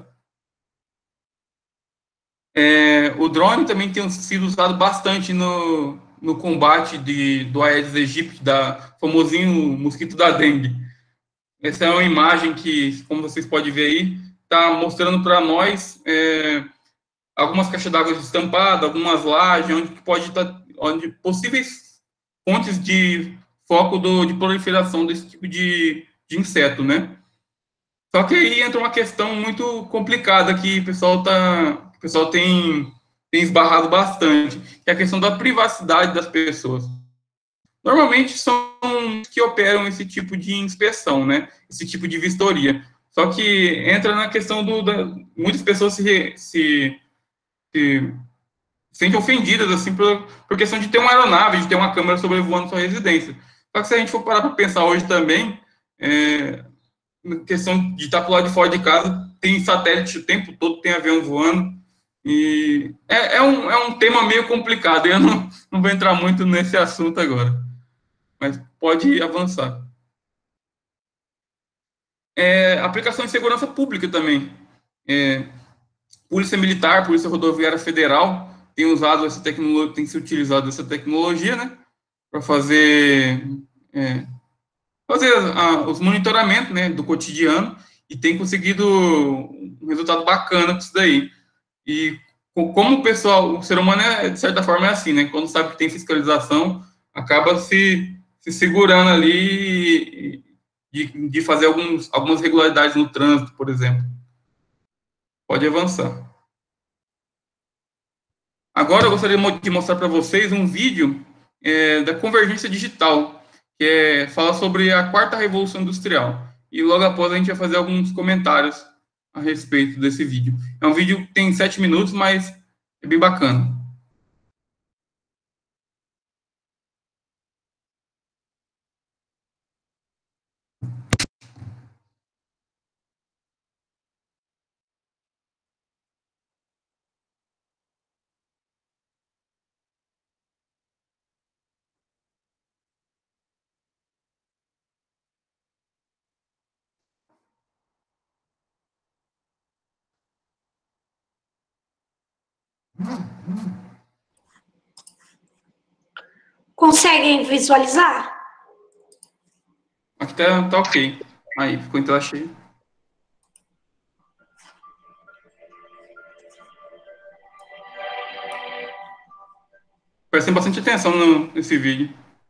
O drone também tem sido usado bastante no combate do Aedes aegypti, da famosinho mosquito da dengue. Essa é uma imagem que, como vocês podem ver aí, está mostrando para nós algumas caixas d'água estampadas, algumas lajes, onde possíveis fontes de foco de proliferação desse tipo de inseto, né? Só que aí entra uma questão muito complicada que o pessoal tem esbarrado bastante, que é a questão da privacidade das pessoas. Normalmente são que operam esse tipo de inspeção, né? Esse tipo de vistoria. Só que entra na questão muitas pessoas se sentem ofendidas assim por questão de ter uma aeronave, de ter uma câmera sobrevoando sua residência. Só que se a gente for parar para pensar hoje também, na questão de estar para o lado de fora de casa, tem satélite o tempo todo, tem avião voando, e é um tema meio complicado, eu não vou entrar muito nesse assunto agora, mas pode avançar. Aplicação de segurança pública também. Polícia Militar, Polícia Rodoviária Federal tem usado essa tecnologia, tem se utilizado essa tecnologia, né, para fazer os monitoramentos, né, do cotidiano, e tem conseguido um resultado bacana com isso daí. E como o ser humano, de certa forma, é assim, né, quando sabe que tem fiscalização, acaba se segurando ali de fazer algumas regularidades no trânsito, por exemplo. Pode avançar. Agora eu gostaria de mostrar para vocês um vídeo da convergência digital, que fala sobre a quarta revolução industrial. E logo após a gente vai fazer alguns comentários a respeito desse vídeo. É um vídeo que tem 7 minutos, mas é bem bacana. Conseguem visualizar? Aqui tá ok. Aí, ficou em tela cheia. Prestem bastante atenção nesse vídeo.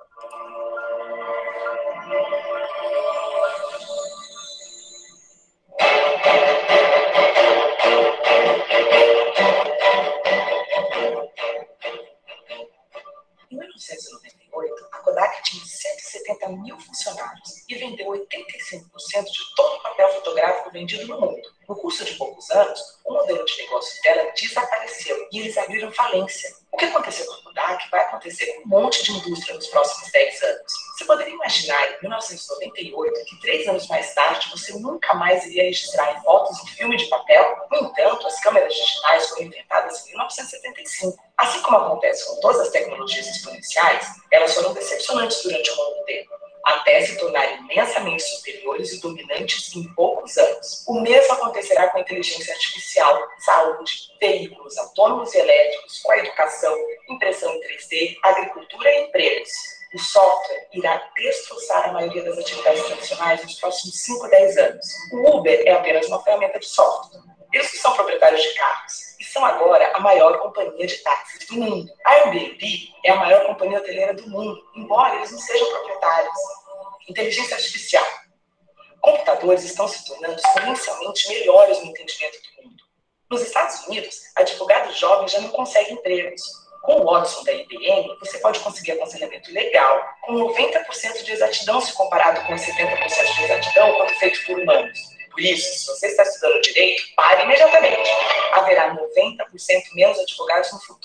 Em 1998, a Kodak tinha 170 mil funcionários e vendeu 85% de todo o papel fotográfico vendido no mundo. No curso de poucos anos, o modelo de negócio dela desapareceu e eles abriram falência. O que aconteceu com a Kodak vai acontecer com um monte de indústria nos próximos 10 anos. Você poderia imaginar, em 1998, que 3 anos mais tarde você nunca mais iria registrar fotos em filme de papel? No entanto, as câmeras digitais foram inventadas em 1975. Assim como acontece com todas as tecnologias exponenciais, elas foram decepcionantes durante um longo tempo, até se tornarem imensamente superiores e dominantes em poucos anos. O mesmo acontecerá com a inteligência artificial, saúde, veículos autônomos e elétricos, com a educação, impressão em 3D, agricultura e empregos. O software irá destroçar a maioria das atividades tradicionais nos próximos 5 a 10 anos. O Uber é apenas uma ferramenta de software. Eles que são proprietários de carros e são agora a maior companhia de táxis do mundo. A Airbnb é a maior companhia hoteleira do mundo, embora eles não sejam proprietários. Inteligência artificial. Computadores estão se tornando exponencialmente melhores no entendimento do mundo. Nos Estados Unidos, advogados jovens já não conseguem empregos. Com o Watson da IBM, você pode conseguir aconselhamento legal com 90% de exatidão se comparado com os 70% de exatidão quando feito por humanos. Por isso, se você está estudando direito, pare imediatamente. Haverá 90% menos advogados no futuro.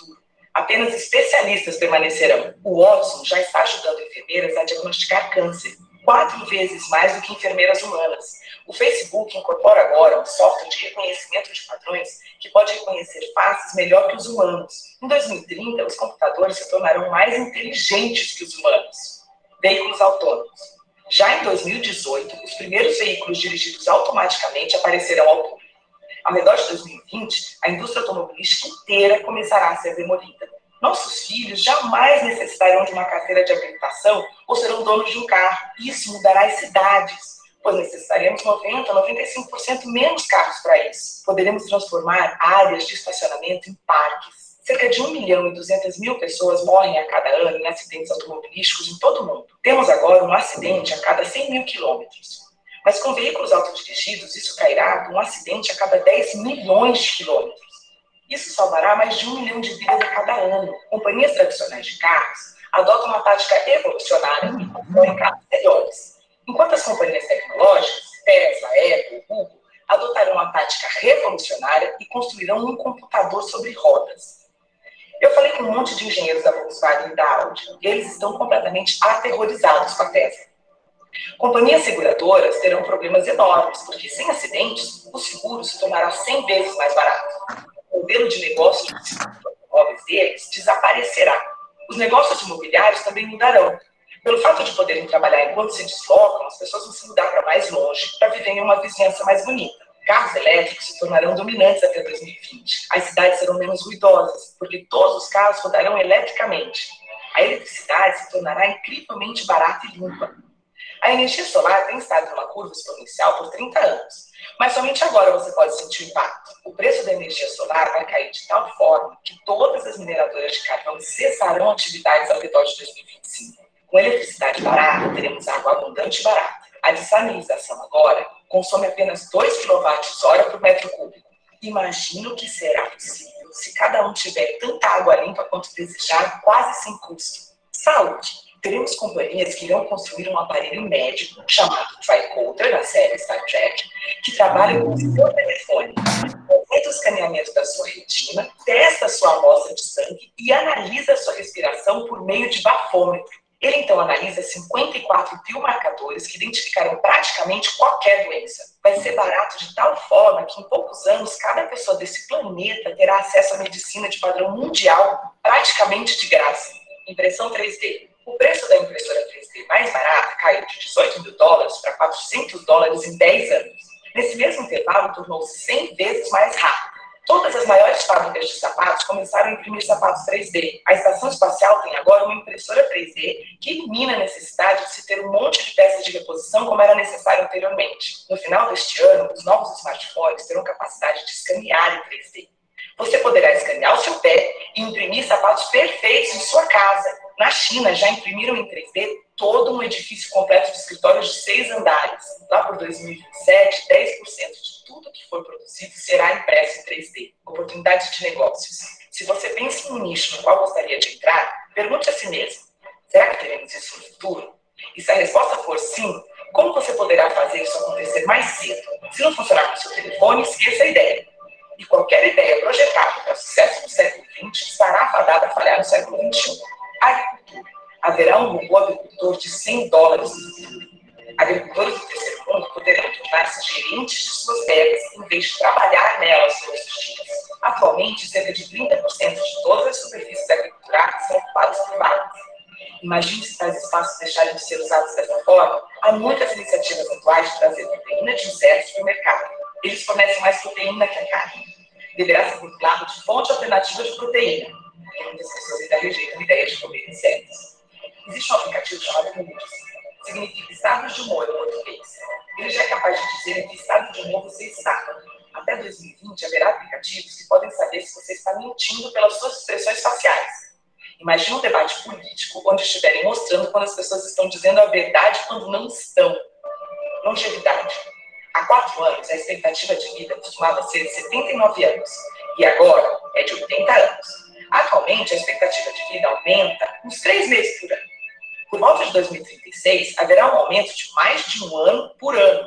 Apenas especialistas permanecerão. O Watson já está ajudando enfermeiras a diagnosticar câncer, 4 vezes mais do que enfermeiras humanas. O Facebook incorpora agora um software de reconhecimento de padrões que pode reconhecer faces melhor que os humanos. Em 2030, os computadores se tornarão mais inteligentes que os humanos. Veículos autônomos. Já em 2018, os primeiros veículos dirigidos automaticamente aparecerão ao público. Ao redor de 2020, a indústria automobilística inteira começará a ser demolida. Nossos filhos jamais necessitarão de uma carteira de habilitação ou serão donos de um carro. Isso mudará as cidades, pois necessitaremos 90% a 95% menos carros para isso. Poderemos transformar áreas de estacionamento em parques. Cerca de 1.200.000 pessoas morrem a cada ano em acidentes automobilísticos em todo o mundo. Temos agora um acidente a cada 100.000 quilômetros. Mas com veículos autodirigidos, isso cairá para um acidente a cada 10 milhões de quilômetros. Isso salvará mais de 1 milhão de vidas a cada ano. Companhias tradicionais de carros adotam uma tática evolucionária e constroem carros melhores. Enquanto as companhias tecnológicas, Tesla, Apple, Google, adotarão uma tática revolucionária e construirão um computador sobre rodas. Eu falei com um monte de engenheiros da Volkswagen e da Audi, e eles estão completamente aterrorizados com a Tesla. Companhias seguradoras terão problemas enormes, porque sem acidentes, o seguro se tornará 100 vezes mais barato. O modelo de negócio de automóveis deles desaparecerá. Os negócios imobiliários também mudarão. Pelo fato de poderem trabalhar enquanto se deslocam, as pessoas vão se mudar para mais longe, para viver em uma vizinhança mais bonita. Carros elétricos se tornarão dominantes até 2020. As cidades serão menos ruidosas, porque todos os carros rodarão eletricamente. A eletricidade se tornará incrivelmente barata e limpa. A energia solar tem estado numa curva exponencial por 30 anos, mas somente agora você pode sentir o impacto. O preço da energia solar vai cair de tal forma que todas as mineradoras de carvão cessarão atividades ao redor de 2025. Com eletricidade barata, teremos água abundante e barata. A dessalinização agora consome apenas 2 kWh por metro cúbico. Imagina o que será possível se cada um tiver tanta água limpa quanto desejar, quase sem custo. Saúde. Teremos companhias que irão construir um aparelho médico chamado Tricorder, na série Star Trek, que trabalha com o seu telefone, aumenta o escaneamento da sua retina, testa a sua amostra de sangue e analisa a sua respiração por meio de bafômetro. Ele então analisa 54 biomarcadores que identificarão praticamente qualquer doença. Vai ser barato de tal forma que em poucos anos cada pessoa desse planeta terá acesso à medicina de padrão mundial praticamente de graça. Impressão 3D. O preço da impressora 3D mais barata caiu de $18.000 para $400 em 10 anos. Nesse mesmo intervalo, tornou-se 100 vezes mais rápido. Todas as maiores fábricas de sapatos começaram a imprimir sapatos 3D. A estação espacial tem agora uma impressora 3D que elimina a necessidade de se ter um monte de peças de reposição como era necessário anteriormente. No final deste ano, os novos smartphones terão capacidade de escanear em 3D. Você poderá escanear o seu pé e imprimir sapatos perfeitos em sua casa. Na China, já imprimiram em 3D todo um edifício completo de escritórios de 6 andares. Lá por 2027, 10% de tudo que for produzido será impresso em 3D. Oportunidades de negócios. Se você pensa em um nicho no qual gostaria de entrar, pergunte a si mesmo: será que teremos isso no futuro? E se a resposta for sim, como você poderá fazer isso acontecer mais cedo? Se não funcionar com o seu telefone, esqueça a ideia. E qualquer ideia projetada para sucesso no século XX estará fadada a falhar no século XXI. Agricultura. Haverá um robô agricultor de $100. Agricultores do terceiro mundo poderão tornar-se gerentes de suas terras em vez de trabalhar nelas todos os dias. Atualmente, cerca de 30% de todas as superfícies agriculturais são ocupadas por vacas. Imagine se tais espaços deixarem de ser usados dessa forma. Há muitas iniciativas atuais de trazer proteína de insetos para o mercado. Eles fornecem mais proteína que a carne. Deverá ser vinculado de fonte alternativa de proteína, porque muitas pessoas ainda rejeitam a ideia de comer insetos. Existe um aplicativo chamado Moods. Significa estado de humor em português. Ele já é capaz de dizer em que estado de humor você está. Até 2020, haverá aplicativos que podem saber se você está mentindo pelas suas expressões faciais. Imagine um debate político onde estiverem mostrando quando as pessoas estão dizendo a verdade quando não estão. Longevidade. Há 4 anos, a expectativa de vida costumava ser de 79 anos, e agora é de 80 anos. Atualmente, a expectativa de vida aumenta uns 3 meses por ano. Por volta de 2036, haverá um aumento de mais de 1 ano por ano,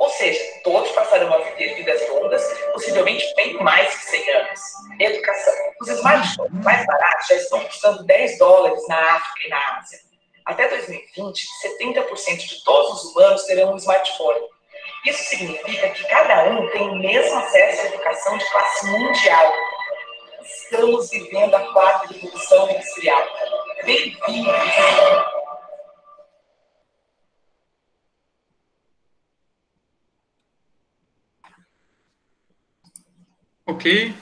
Ou seja, todos passarão a viver vidas longas, possivelmente bem mais que 100 anos. Educação. Os smartphones mais baratos já estão custando $10 na África e na Ásia. Até 2020, 70% de todos os humanos terão um smartphone. Isso significa que cada um tem o mesmo acesso à educação de classe mundial. Estamos vivendo a quarta revolução industrial. Bem-vindos! Ok.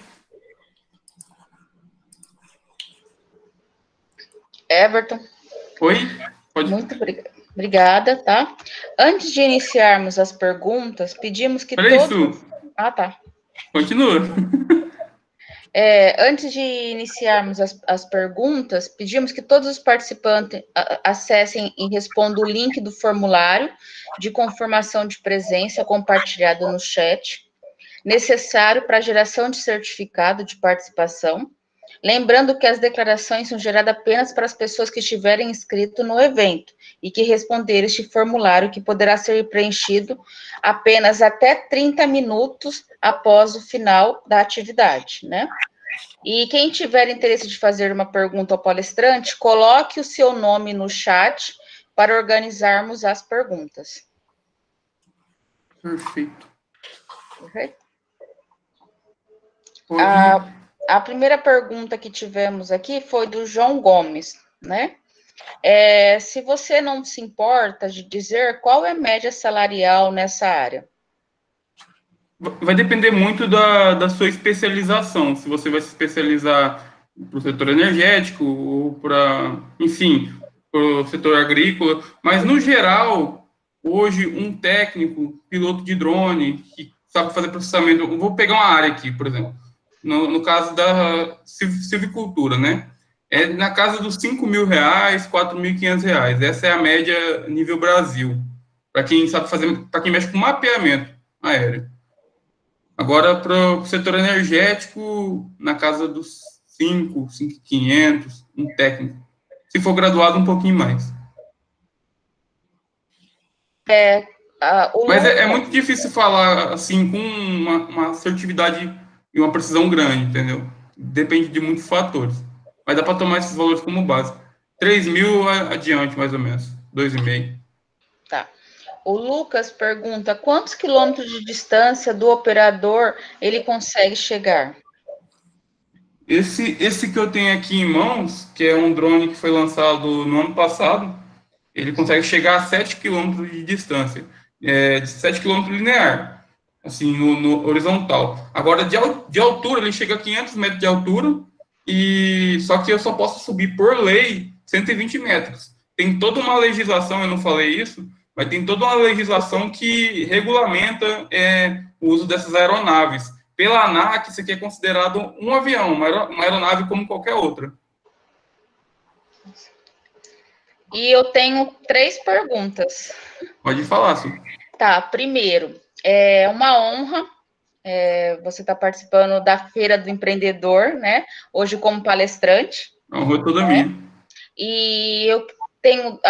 Everton. Oi? Pode. Muito obrigada, tá? Antes de iniciarmos as perguntas, pedimos que Peraí, todos... Su. Ah, tá. Continua. Antes de iniciarmos as perguntas, pedimos que todos os participantes acessem e respondam o link do formulário de confirmação de presença compartilhado no chat, necessário para a geração de certificado de participação. Lembrando que as declarações são geradas apenas para as pessoas que estiverem inscritas no evento e que responderem este formulário, que poderá ser preenchido apenas até 30 minutos após o final da atividade, né? E quem tiver interesse de fazer uma pergunta ao palestrante, coloque o seu nome no chat para organizarmos as perguntas. Perfeito. Perfeito? Pode. A primeira pergunta que tivemos aqui foi do João Gomes, né? Se você não se importa de dizer qual é a média salarial nessa área. Vai depender muito da sua especialização. Se você vai se especializar para o setor energético ou para, enfim, para o setor agrícola. Mas, no geral, hoje, um técnico, piloto de drone, que sabe fazer processamento... Eu vou pegar uma área aqui, por exemplo. No caso da silvicultura, né? É na casa dos R$5.000, R$4.500. Essa é a média nível Brasil, para quem sabe fazer, para quem mexe com mapeamento aéreo. Agora, para o setor energético, na casa dos 5.500, um técnico. Se for graduado, um pouquinho mais. Mas é muito difícil falar assim com uma assertividade e uma precisão grande, entendeu? Depende de muitos fatores. Mas dá para tomar esses valores como base. 3.000 adiante, mais ou menos. 2,5. Tá. O Lucas pergunta, quantos quilômetros de distância do operador ele consegue chegar? Esse que eu tenho aqui em mãos, que é um drone que foi lançado no ano passado, ele consegue chegar a 7 km de distância. De 7 km linear, assim, no horizontal. Agora, de altura, ele chega a 500 metros de altura, só que eu só posso subir, por lei, 120 metros. Tem toda uma legislação, eu não falei isso, mas tem toda uma legislação que regulamenta o uso dessas aeronaves. Pela ANAC, isso aqui é considerado um avião, uma aeronave como qualquer outra. E eu tenho 3 perguntas. Pode falar, Su. Tá, primeiro, é uma honra você estar participando da Feira do Empreendedor, né? Hoje como palestrante. A honra é toda minha. E eu tenho,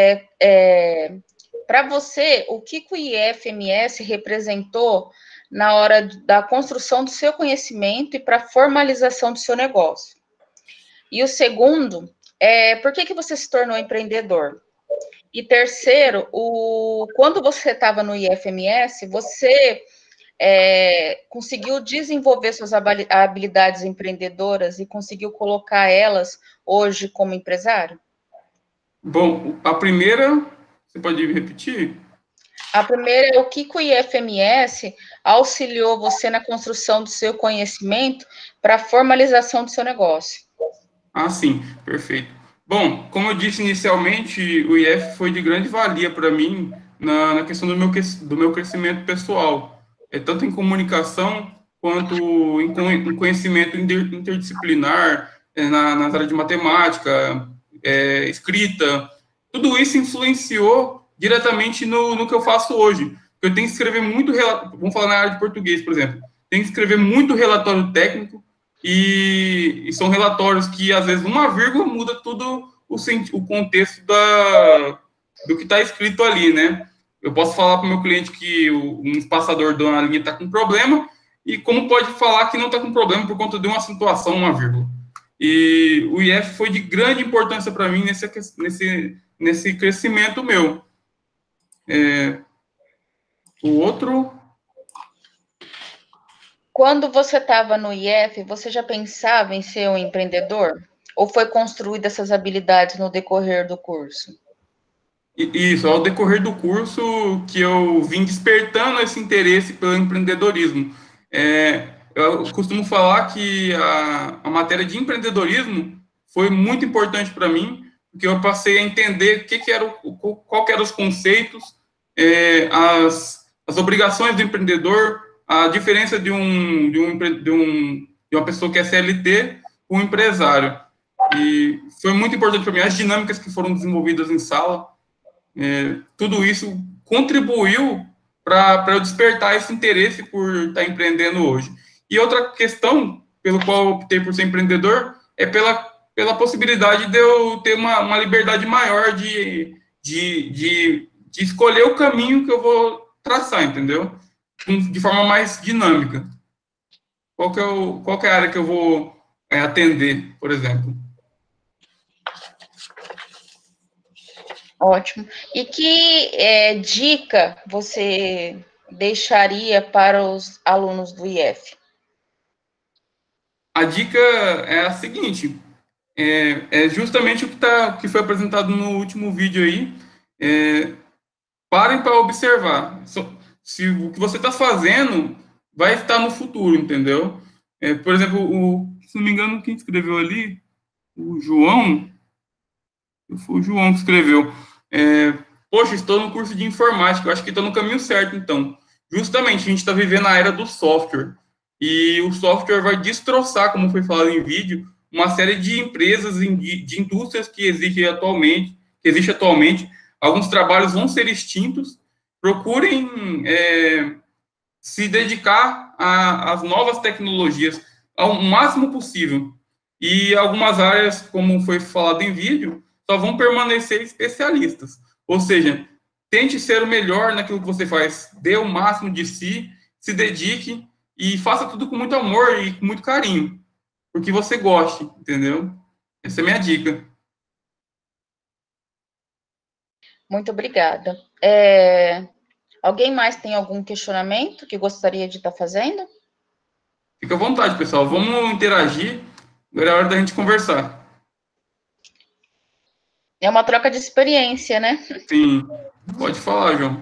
para você, o que o IFMS representou na hora da construção do seu conhecimento e para a formalização do seu negócio? E o segundo, por que você se tornou empreendedor? E terceiro, quando você estava no IFMS, você conseguiu desenvolver suas habilidades empreendedoras e conseguiu colocar elas hoje como empresário? Bom, a primeira, você pode repetir? A primeira é o que o IFMS auxiliou você na construção do seu conhecimento para a formalização do seu negócio. Ah, sim, perfeito. Bom, como eu disse inicialmente, o IF foi de grande valia para mim na questão do meu crescimento pessoal, tanto em comunicação quanto em conhecimento interdisciplinar, nas áreas de matemática, escrita. Tudo isso influenciou diretamente no que eu faço hoje. Eu tenho que escrever muito relatório, vamos falar na área de português, por exemplo, tenho que escrever muito relatório técnico, e são relatórios que, às vezes, uma vírgula muda tudo o contexto do que está escrito ali, né? eu posso falar para o meu cliente que um espaçador de uma linha está com problema, e como pode falar que não está com problema por conta de uma acentuação, uma vírgula. E o IF foi de grande importância para mim nesse crescimento meu. O outro... Quando você estava no IF, você já pensava em ser um empreendedor? Ou foi construída essas habilidades no decorrer do curso? Isso, ao decorrer do curso que eu vim despertando esse interesse pelo empreendedorismo. Eu costumo falar que a matéria de empreendedorismo foi muito importante para mim, porque eu passei a entender qual que eram os conceitos, as obrigações do empreendedor, a diferença de uma pessoa que é CLT com um empresário. E foi muito importante para mim as dinâmicas que foram desenvolvidas em sala. Tudo isso contribuiu para eu despertar esse interesse por estar empreendendo hoje. E outra questão pelo qual eu optei por ser empreendedor é pela possibilidade de eu ter uma liberdade maior de escolher o caminho que eu vou traçar, entendeu? De forma mais dinâmica. Qual que é a área que eu vou atender, por exemplo? Ótimo. E que dica você deixaria para os alunos do IF? A dica é a seguinte, é justamente o que foi apresentado no último vídeo aí. Parem para observar. Se o que você está fazendo vai estar no futuro, entendeu? Por exemplo, se não me engano, quem escreveu ali, o João, foi o João que escreveu. Poxa, estou no curso de informática, eu acho que estou no caminho certo, então. Justamente, a gente está vivendo a era do software. E o software vai destroçar, como foi falado em vídeo, uma série de empresas, de indústrias que existem atualmente. Alguns trabalhos vão ser extintos. Procurem se dedicar às novas tecnologias ao máximo possível. E algumas áreas, como foi falado em vídeo, só vão permanecer especialistas. Ou seja, tente ser o melhor naquilo que você faz, dê o máximo de si, se dedique e faça tudo com muito amor e com muito carinho, porque você goste, entendeu? Essa é a minha dica. Muito obrigada. Alguém mais tem algum questionamento que gostaria de estar fazendo? Fica à vontade, pessoal. Vamos interagir. Agora é a hora da gente conversar. É uma troca de experiência, né? Sim. Pode falar, João.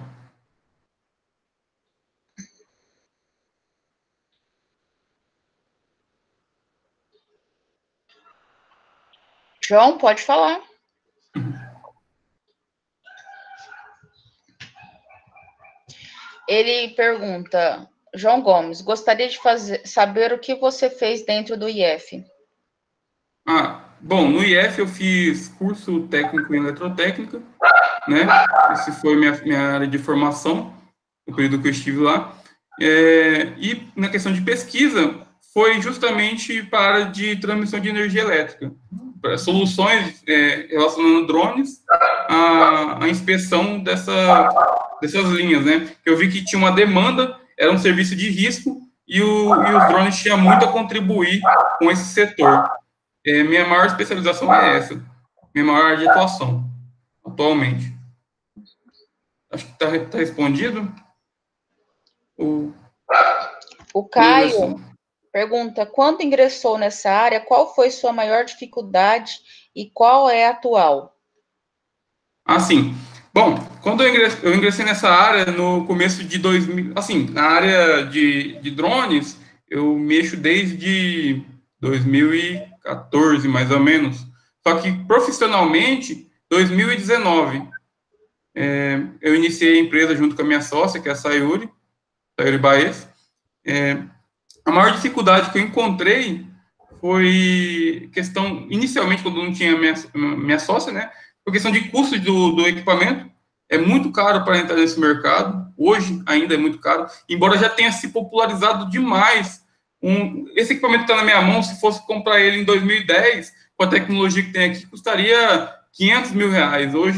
João, pode falar. Ele pergunta, João Gomes, gostaria de saber o que você fez dentro do IF. Bom, no IF eu fiz curso técnico em eletrotécnica, né? Esse foi minha área de formação, no período que eu estive lá. E na questão de pesquisa, foi justamente para a área de transmissão de energia elétrica, para soluções relacionando drones à inspeção dessas linhas, né? Eu vi que tinha uma demanda, era um serviço de risco, e os drones tinham muito a contribuir com esse setor. Minha maior especialização é essa, minha maior área de atuação, atualmente. Acho que está respondido. O Caio pergunta, quando ingressou nessa área, qual foi sua maior dificuldade e qual é a atual? Sim. Bom, quando eu ingressei nessa área no começo de 2000, assim, na área de drones, eu mexo desde 2014, mais ou menos. Só que profissionalmente, 2019, eu iniciei a empresa junto com a minha sócia, que é a Sayuri Baez. A maior dificuldade que eu encontrei foi questão, inicialmente, quando não tinha minha sócia, né? Por questão de custo do equipamento, é muito caro para entrar nesse mercado, hoje ainda é muito caro, embora já tenha se popularizado demais. Esse equipamento que está na minha mão, se fosse comprar ele em 2010, com a tecnologia que tem aqui, custaria R$500 mil. Hoje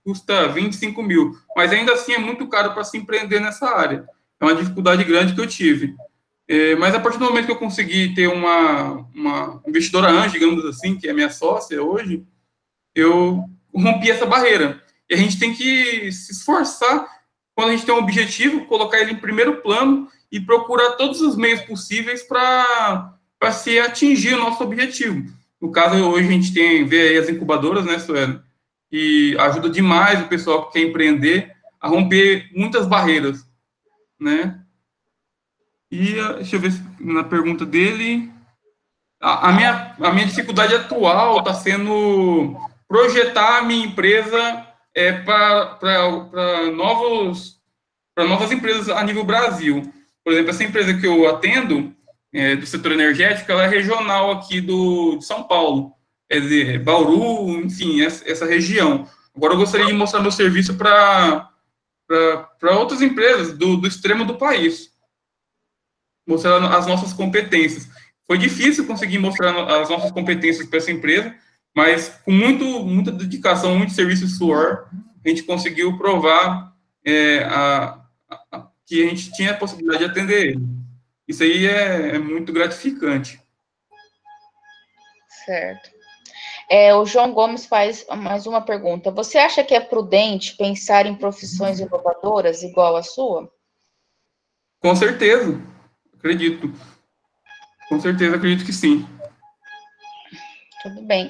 custa 25 mil, mas ainda assim é muito caro para se empreender nessa área. É uma dificuldade grande que eu tive. Mas a partir do momento que eu consegui ter uma investidora anjo, digamos assim, que é minha sócia hoje, eu rompi essa barreira. E a gente tem que se esforçar, quando a gente tem um objetivo, colocar ele em primeiro plano e procurar todos os meios possíveis para se atingir o nosso objetivo. No caso, hoje a gente vê aí as incubadoras, né, Sueli, que ajuda demais o pessoal que quer empreender a romper muitas barreiras, né? E deixa eu ver na pergunta dele. A minha dificuldade atual está sendo projetar a minha empresa para novas empresas a nível Brasil. Por exemplo, essa empresa que eu atendo, do setor energético, ela é regional aqui de São Paulo, Bauru, enfim, essa região. Agora eu gostaria de mostrar meu serviço para outras empresas do extremo do país, mostrar as nossas competências. Foi difícil conseguir mostrar as nossas competências para essa empresa, mas com muita dedicação, muito serviço e suor, a gente conseguiu provar que a gente tinha a possibilidade de atender ele. Isso aí é muito gratificante. Certo. O João Gomes faz mais uma pergunta. Você acha que é prudente pensar em profissões inovadoras igual a sua? Com certeza, acredito. Com certeza, acredito que sim. Tudo bem.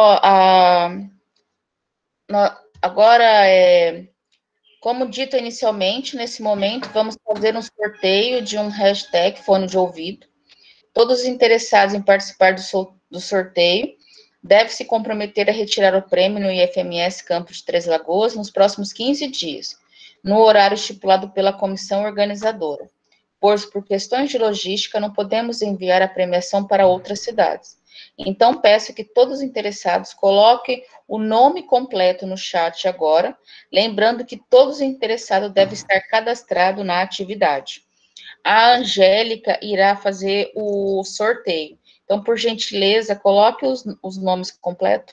Agora, como dito inicialmente, nesse momento, vamos fazer um sorteio de um hashtag fone de ouvido. Todos os interessados em participar do sorteio devem se comprometer a retirar o prêmio no IFMS Campus de Três Lagoas nos próximos 15 dias, no horário estipulado pela comissão organizadora. Pois, por questões de logística, não podemos enviar a premiação para outras cidades. Então, peço que todos os interessados coloquem o nome completo no chat agora, lembrando que todos os interessados devem estar cadastrados na atividade. A Angélica irá fazer o sorteio. Então, por gentileza, coloque os nomes completos.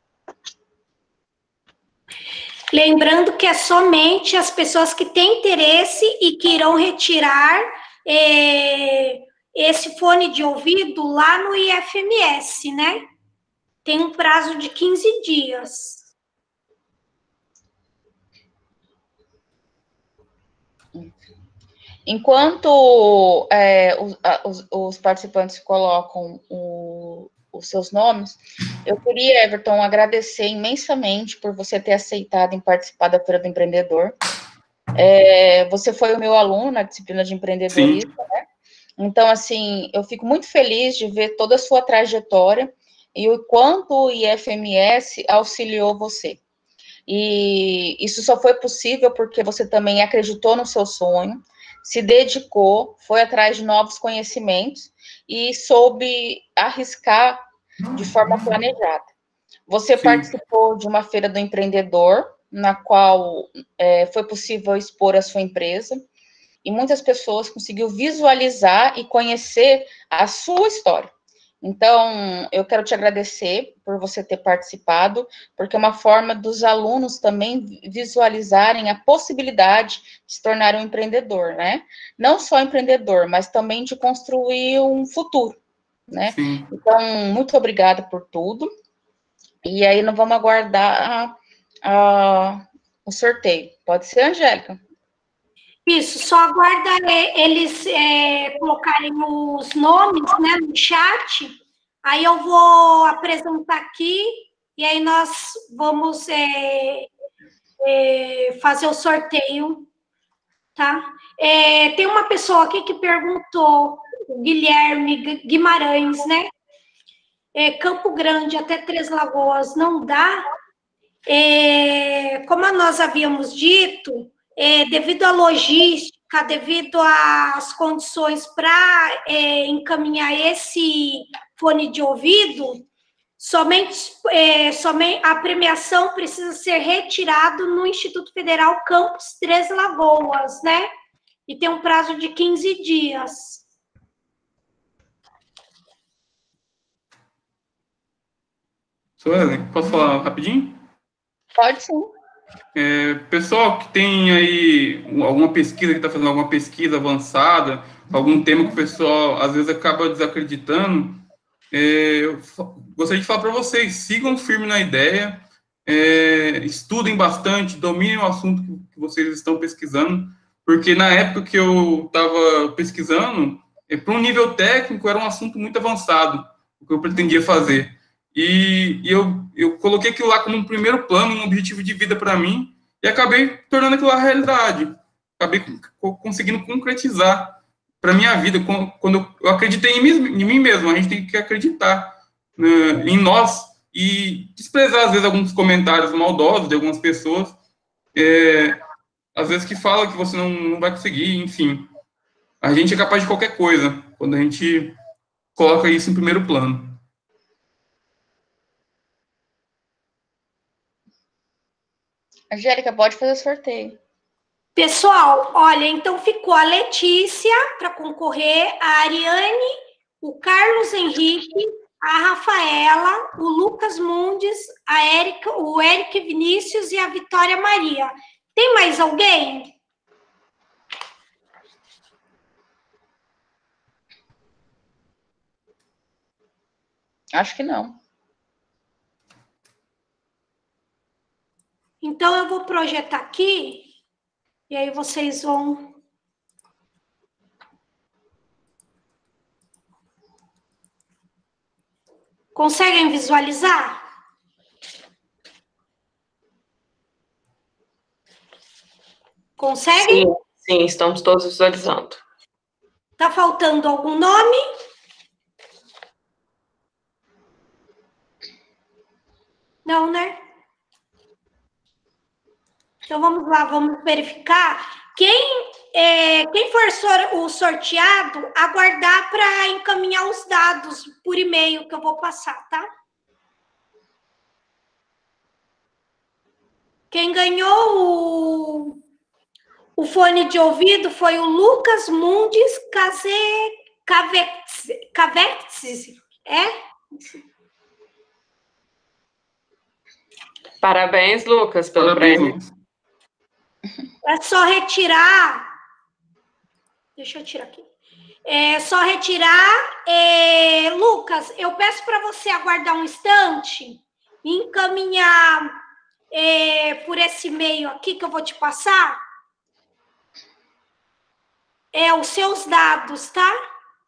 Lembrando que é somente as pessoas que têm interesse e que irão retirar esse fone de ouvido lá no IFMS, né? Tem um prazo de 15 dias. Enquanto os participantes colocam os seus nomes, eu queria, Everton, agradecer imensamente por você ter aceitado em participar da Feira do Empreendedor. Você foi o meu aluno na disciplina de empreendedorismo, né? Então, assim, eu fico muito feliz de ver toda a sua trajetória e o quanto o IFMS auxiliou você. E isso só foi possível porque você também acreditou no seu sonho, se dedicou, foi atrás de novos conhecimentos e soube arriscar de forma planejada. Você participou de uma feira do empreendedor, na qual foi possível expor a sua empresa, e muitas pessoas conseguiram visualizar e conhecer a sua história. Então, eu quero te agradecer por você ter participado, porque é uma forma dos alunos também visualizarem a possibilidade de se tornar um empreendedor, né? Não só empreendedor, mas também de construir um futuro, né? Sim. Então, muito obrigada por tudo. E aí, nós vamos aguardar o sorteio. Pode ser, Angélica? Isso, só aguarda eles colocarem os nomes, né, no chat, aí eu vou apresentar aqui, e aí nós vamos fazer o sorteio, tá? Tem uma pessoa aqui que perguntou, o Guilherme Guimarães, né? Campo Grande até Três Lagoas não dá? Como nós havíamos dito, devido à logística, devido às condições para encaminhar esse fone de ouvido, somente a premiação precisa ser retirada no Instituto Federal Campus Três Lagoas, né? E tem um prazo de 15 dias. Sueli, posso falar rapidinho? Pode sim. Pessoal que tem aí alguma pesquisa, que está fazendo alguma pesquisa avançada, algum tema que o pessoal às vezes acaba desacreditando, eu gostaria de falar para vocês, sigam firme na ideia, estudem bastante, dominem o assunto que vocês estão pesquisando, porque na época que eu estava pesquisando, para um nível técnico era um assunto muito avançado, o que eu pretendia fazer. E eu coloquei aquilo lá como um primeiro plano, um objetivo de vida para mim, e acabei tornando aquilo lá realidade. Acabei conseguindo concretizar para minha vida, quando eu acreditei em mim mesmo. A gente tem que acreditar, né, em nós e desprezar, às vezes, alguns comentários maldosos de algumas pessoas, às vezes que falam que você não vai conseguir, enfim. A gente é capaz de qualquer coisa quando a gente coloca isso em primeiro plano. Angélica, pode fazer sorteio. Pessoal, olha, então ficou a Letícia para concorrer, a Ariane, o Carlos Henrique, a Rafaela, o Lucas Mundes, a Érica, o Eric Vinícius e a Vitória Maria. Tem mais alguém? Acho que não. Então, eu vou projetar aqui, e aí vocês vão... Conseguem visualizar? Conseguem? Sim, sim, estamos todos visualizando. Tá faltando algum nome? Não, né? Então, vamos lá, vamos verificar. Quem for o sorteado, aguardar para encaminhar os dados por e-mail que eu vou passar, tá? Quem ganhou o fone de ouvido foi o Lucas Mundes Cavetes, Parabéns, Lucas, pelo Parabéns, prêmio. Lucas. É só retirar. Deixa eu tirar aqui. É só retirar. Lucas, eu peço para você aguardar um instante e encaminhar por esse e-mail aqui que eu vou te passar os seus dados, tá?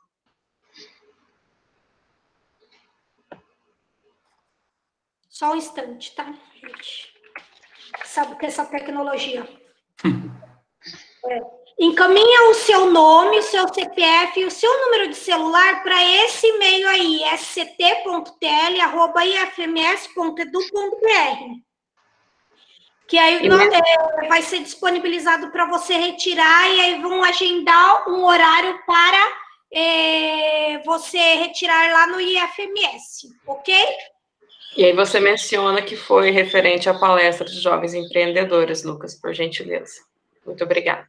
Só um instante, tá, gente? Sabe o que é essa tecnologia? Encaminha o seu nome, o seu CPF e o seu número de celular para esse e-mail aí, sct.tl@ifms.edu.br. Que aí vai ser disponibilizado para você retirar e aí vão agendar um horário para você retirar lá no IFMS, ok? E aí você menciona que foi referente à palestra de jovens empreendedores, Lucas, por gentileza. Muito obrigada.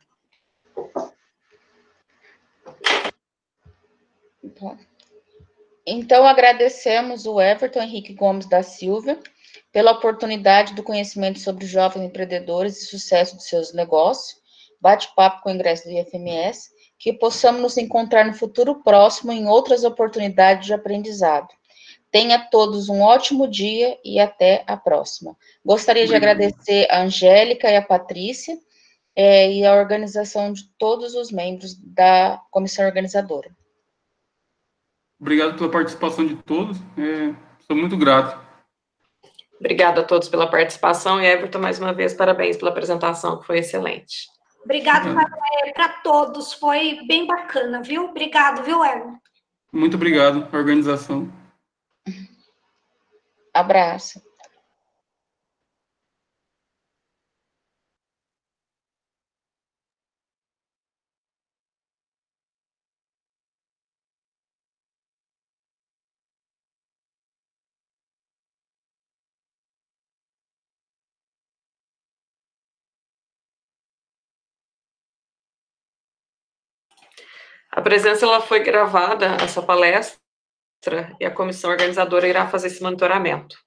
Então, agradecemos o Everton Henrique Gomes da Silva pela oportunidade do conhecimento sobre jovens empreendedores e sucesso de seus negócios, bate-papo com o ingresso do IFMS, que possamos nos encontrar no futuro próximo em outras oportunidades de aprendizado. Tenha todos um ótimo dia e até a próxima. Gostaria de agradecer a Angélica e a Patrícia e a organização de todos os membros da comissão organizadora. Obrigado pela participação de todos. Sou muito grato. Obrigada a todos pela participação e, Everton, mais uma vez, parabéns pela apresentação, que foi excelente. Obrigado para todos, foi bem bacana, viu? Obrigado, viu, Everton? Muito obrigado à organização. Abraço. A presença ela foi gravada, essa palestra, e a comissão organizadora irá fazer esse monitoramento.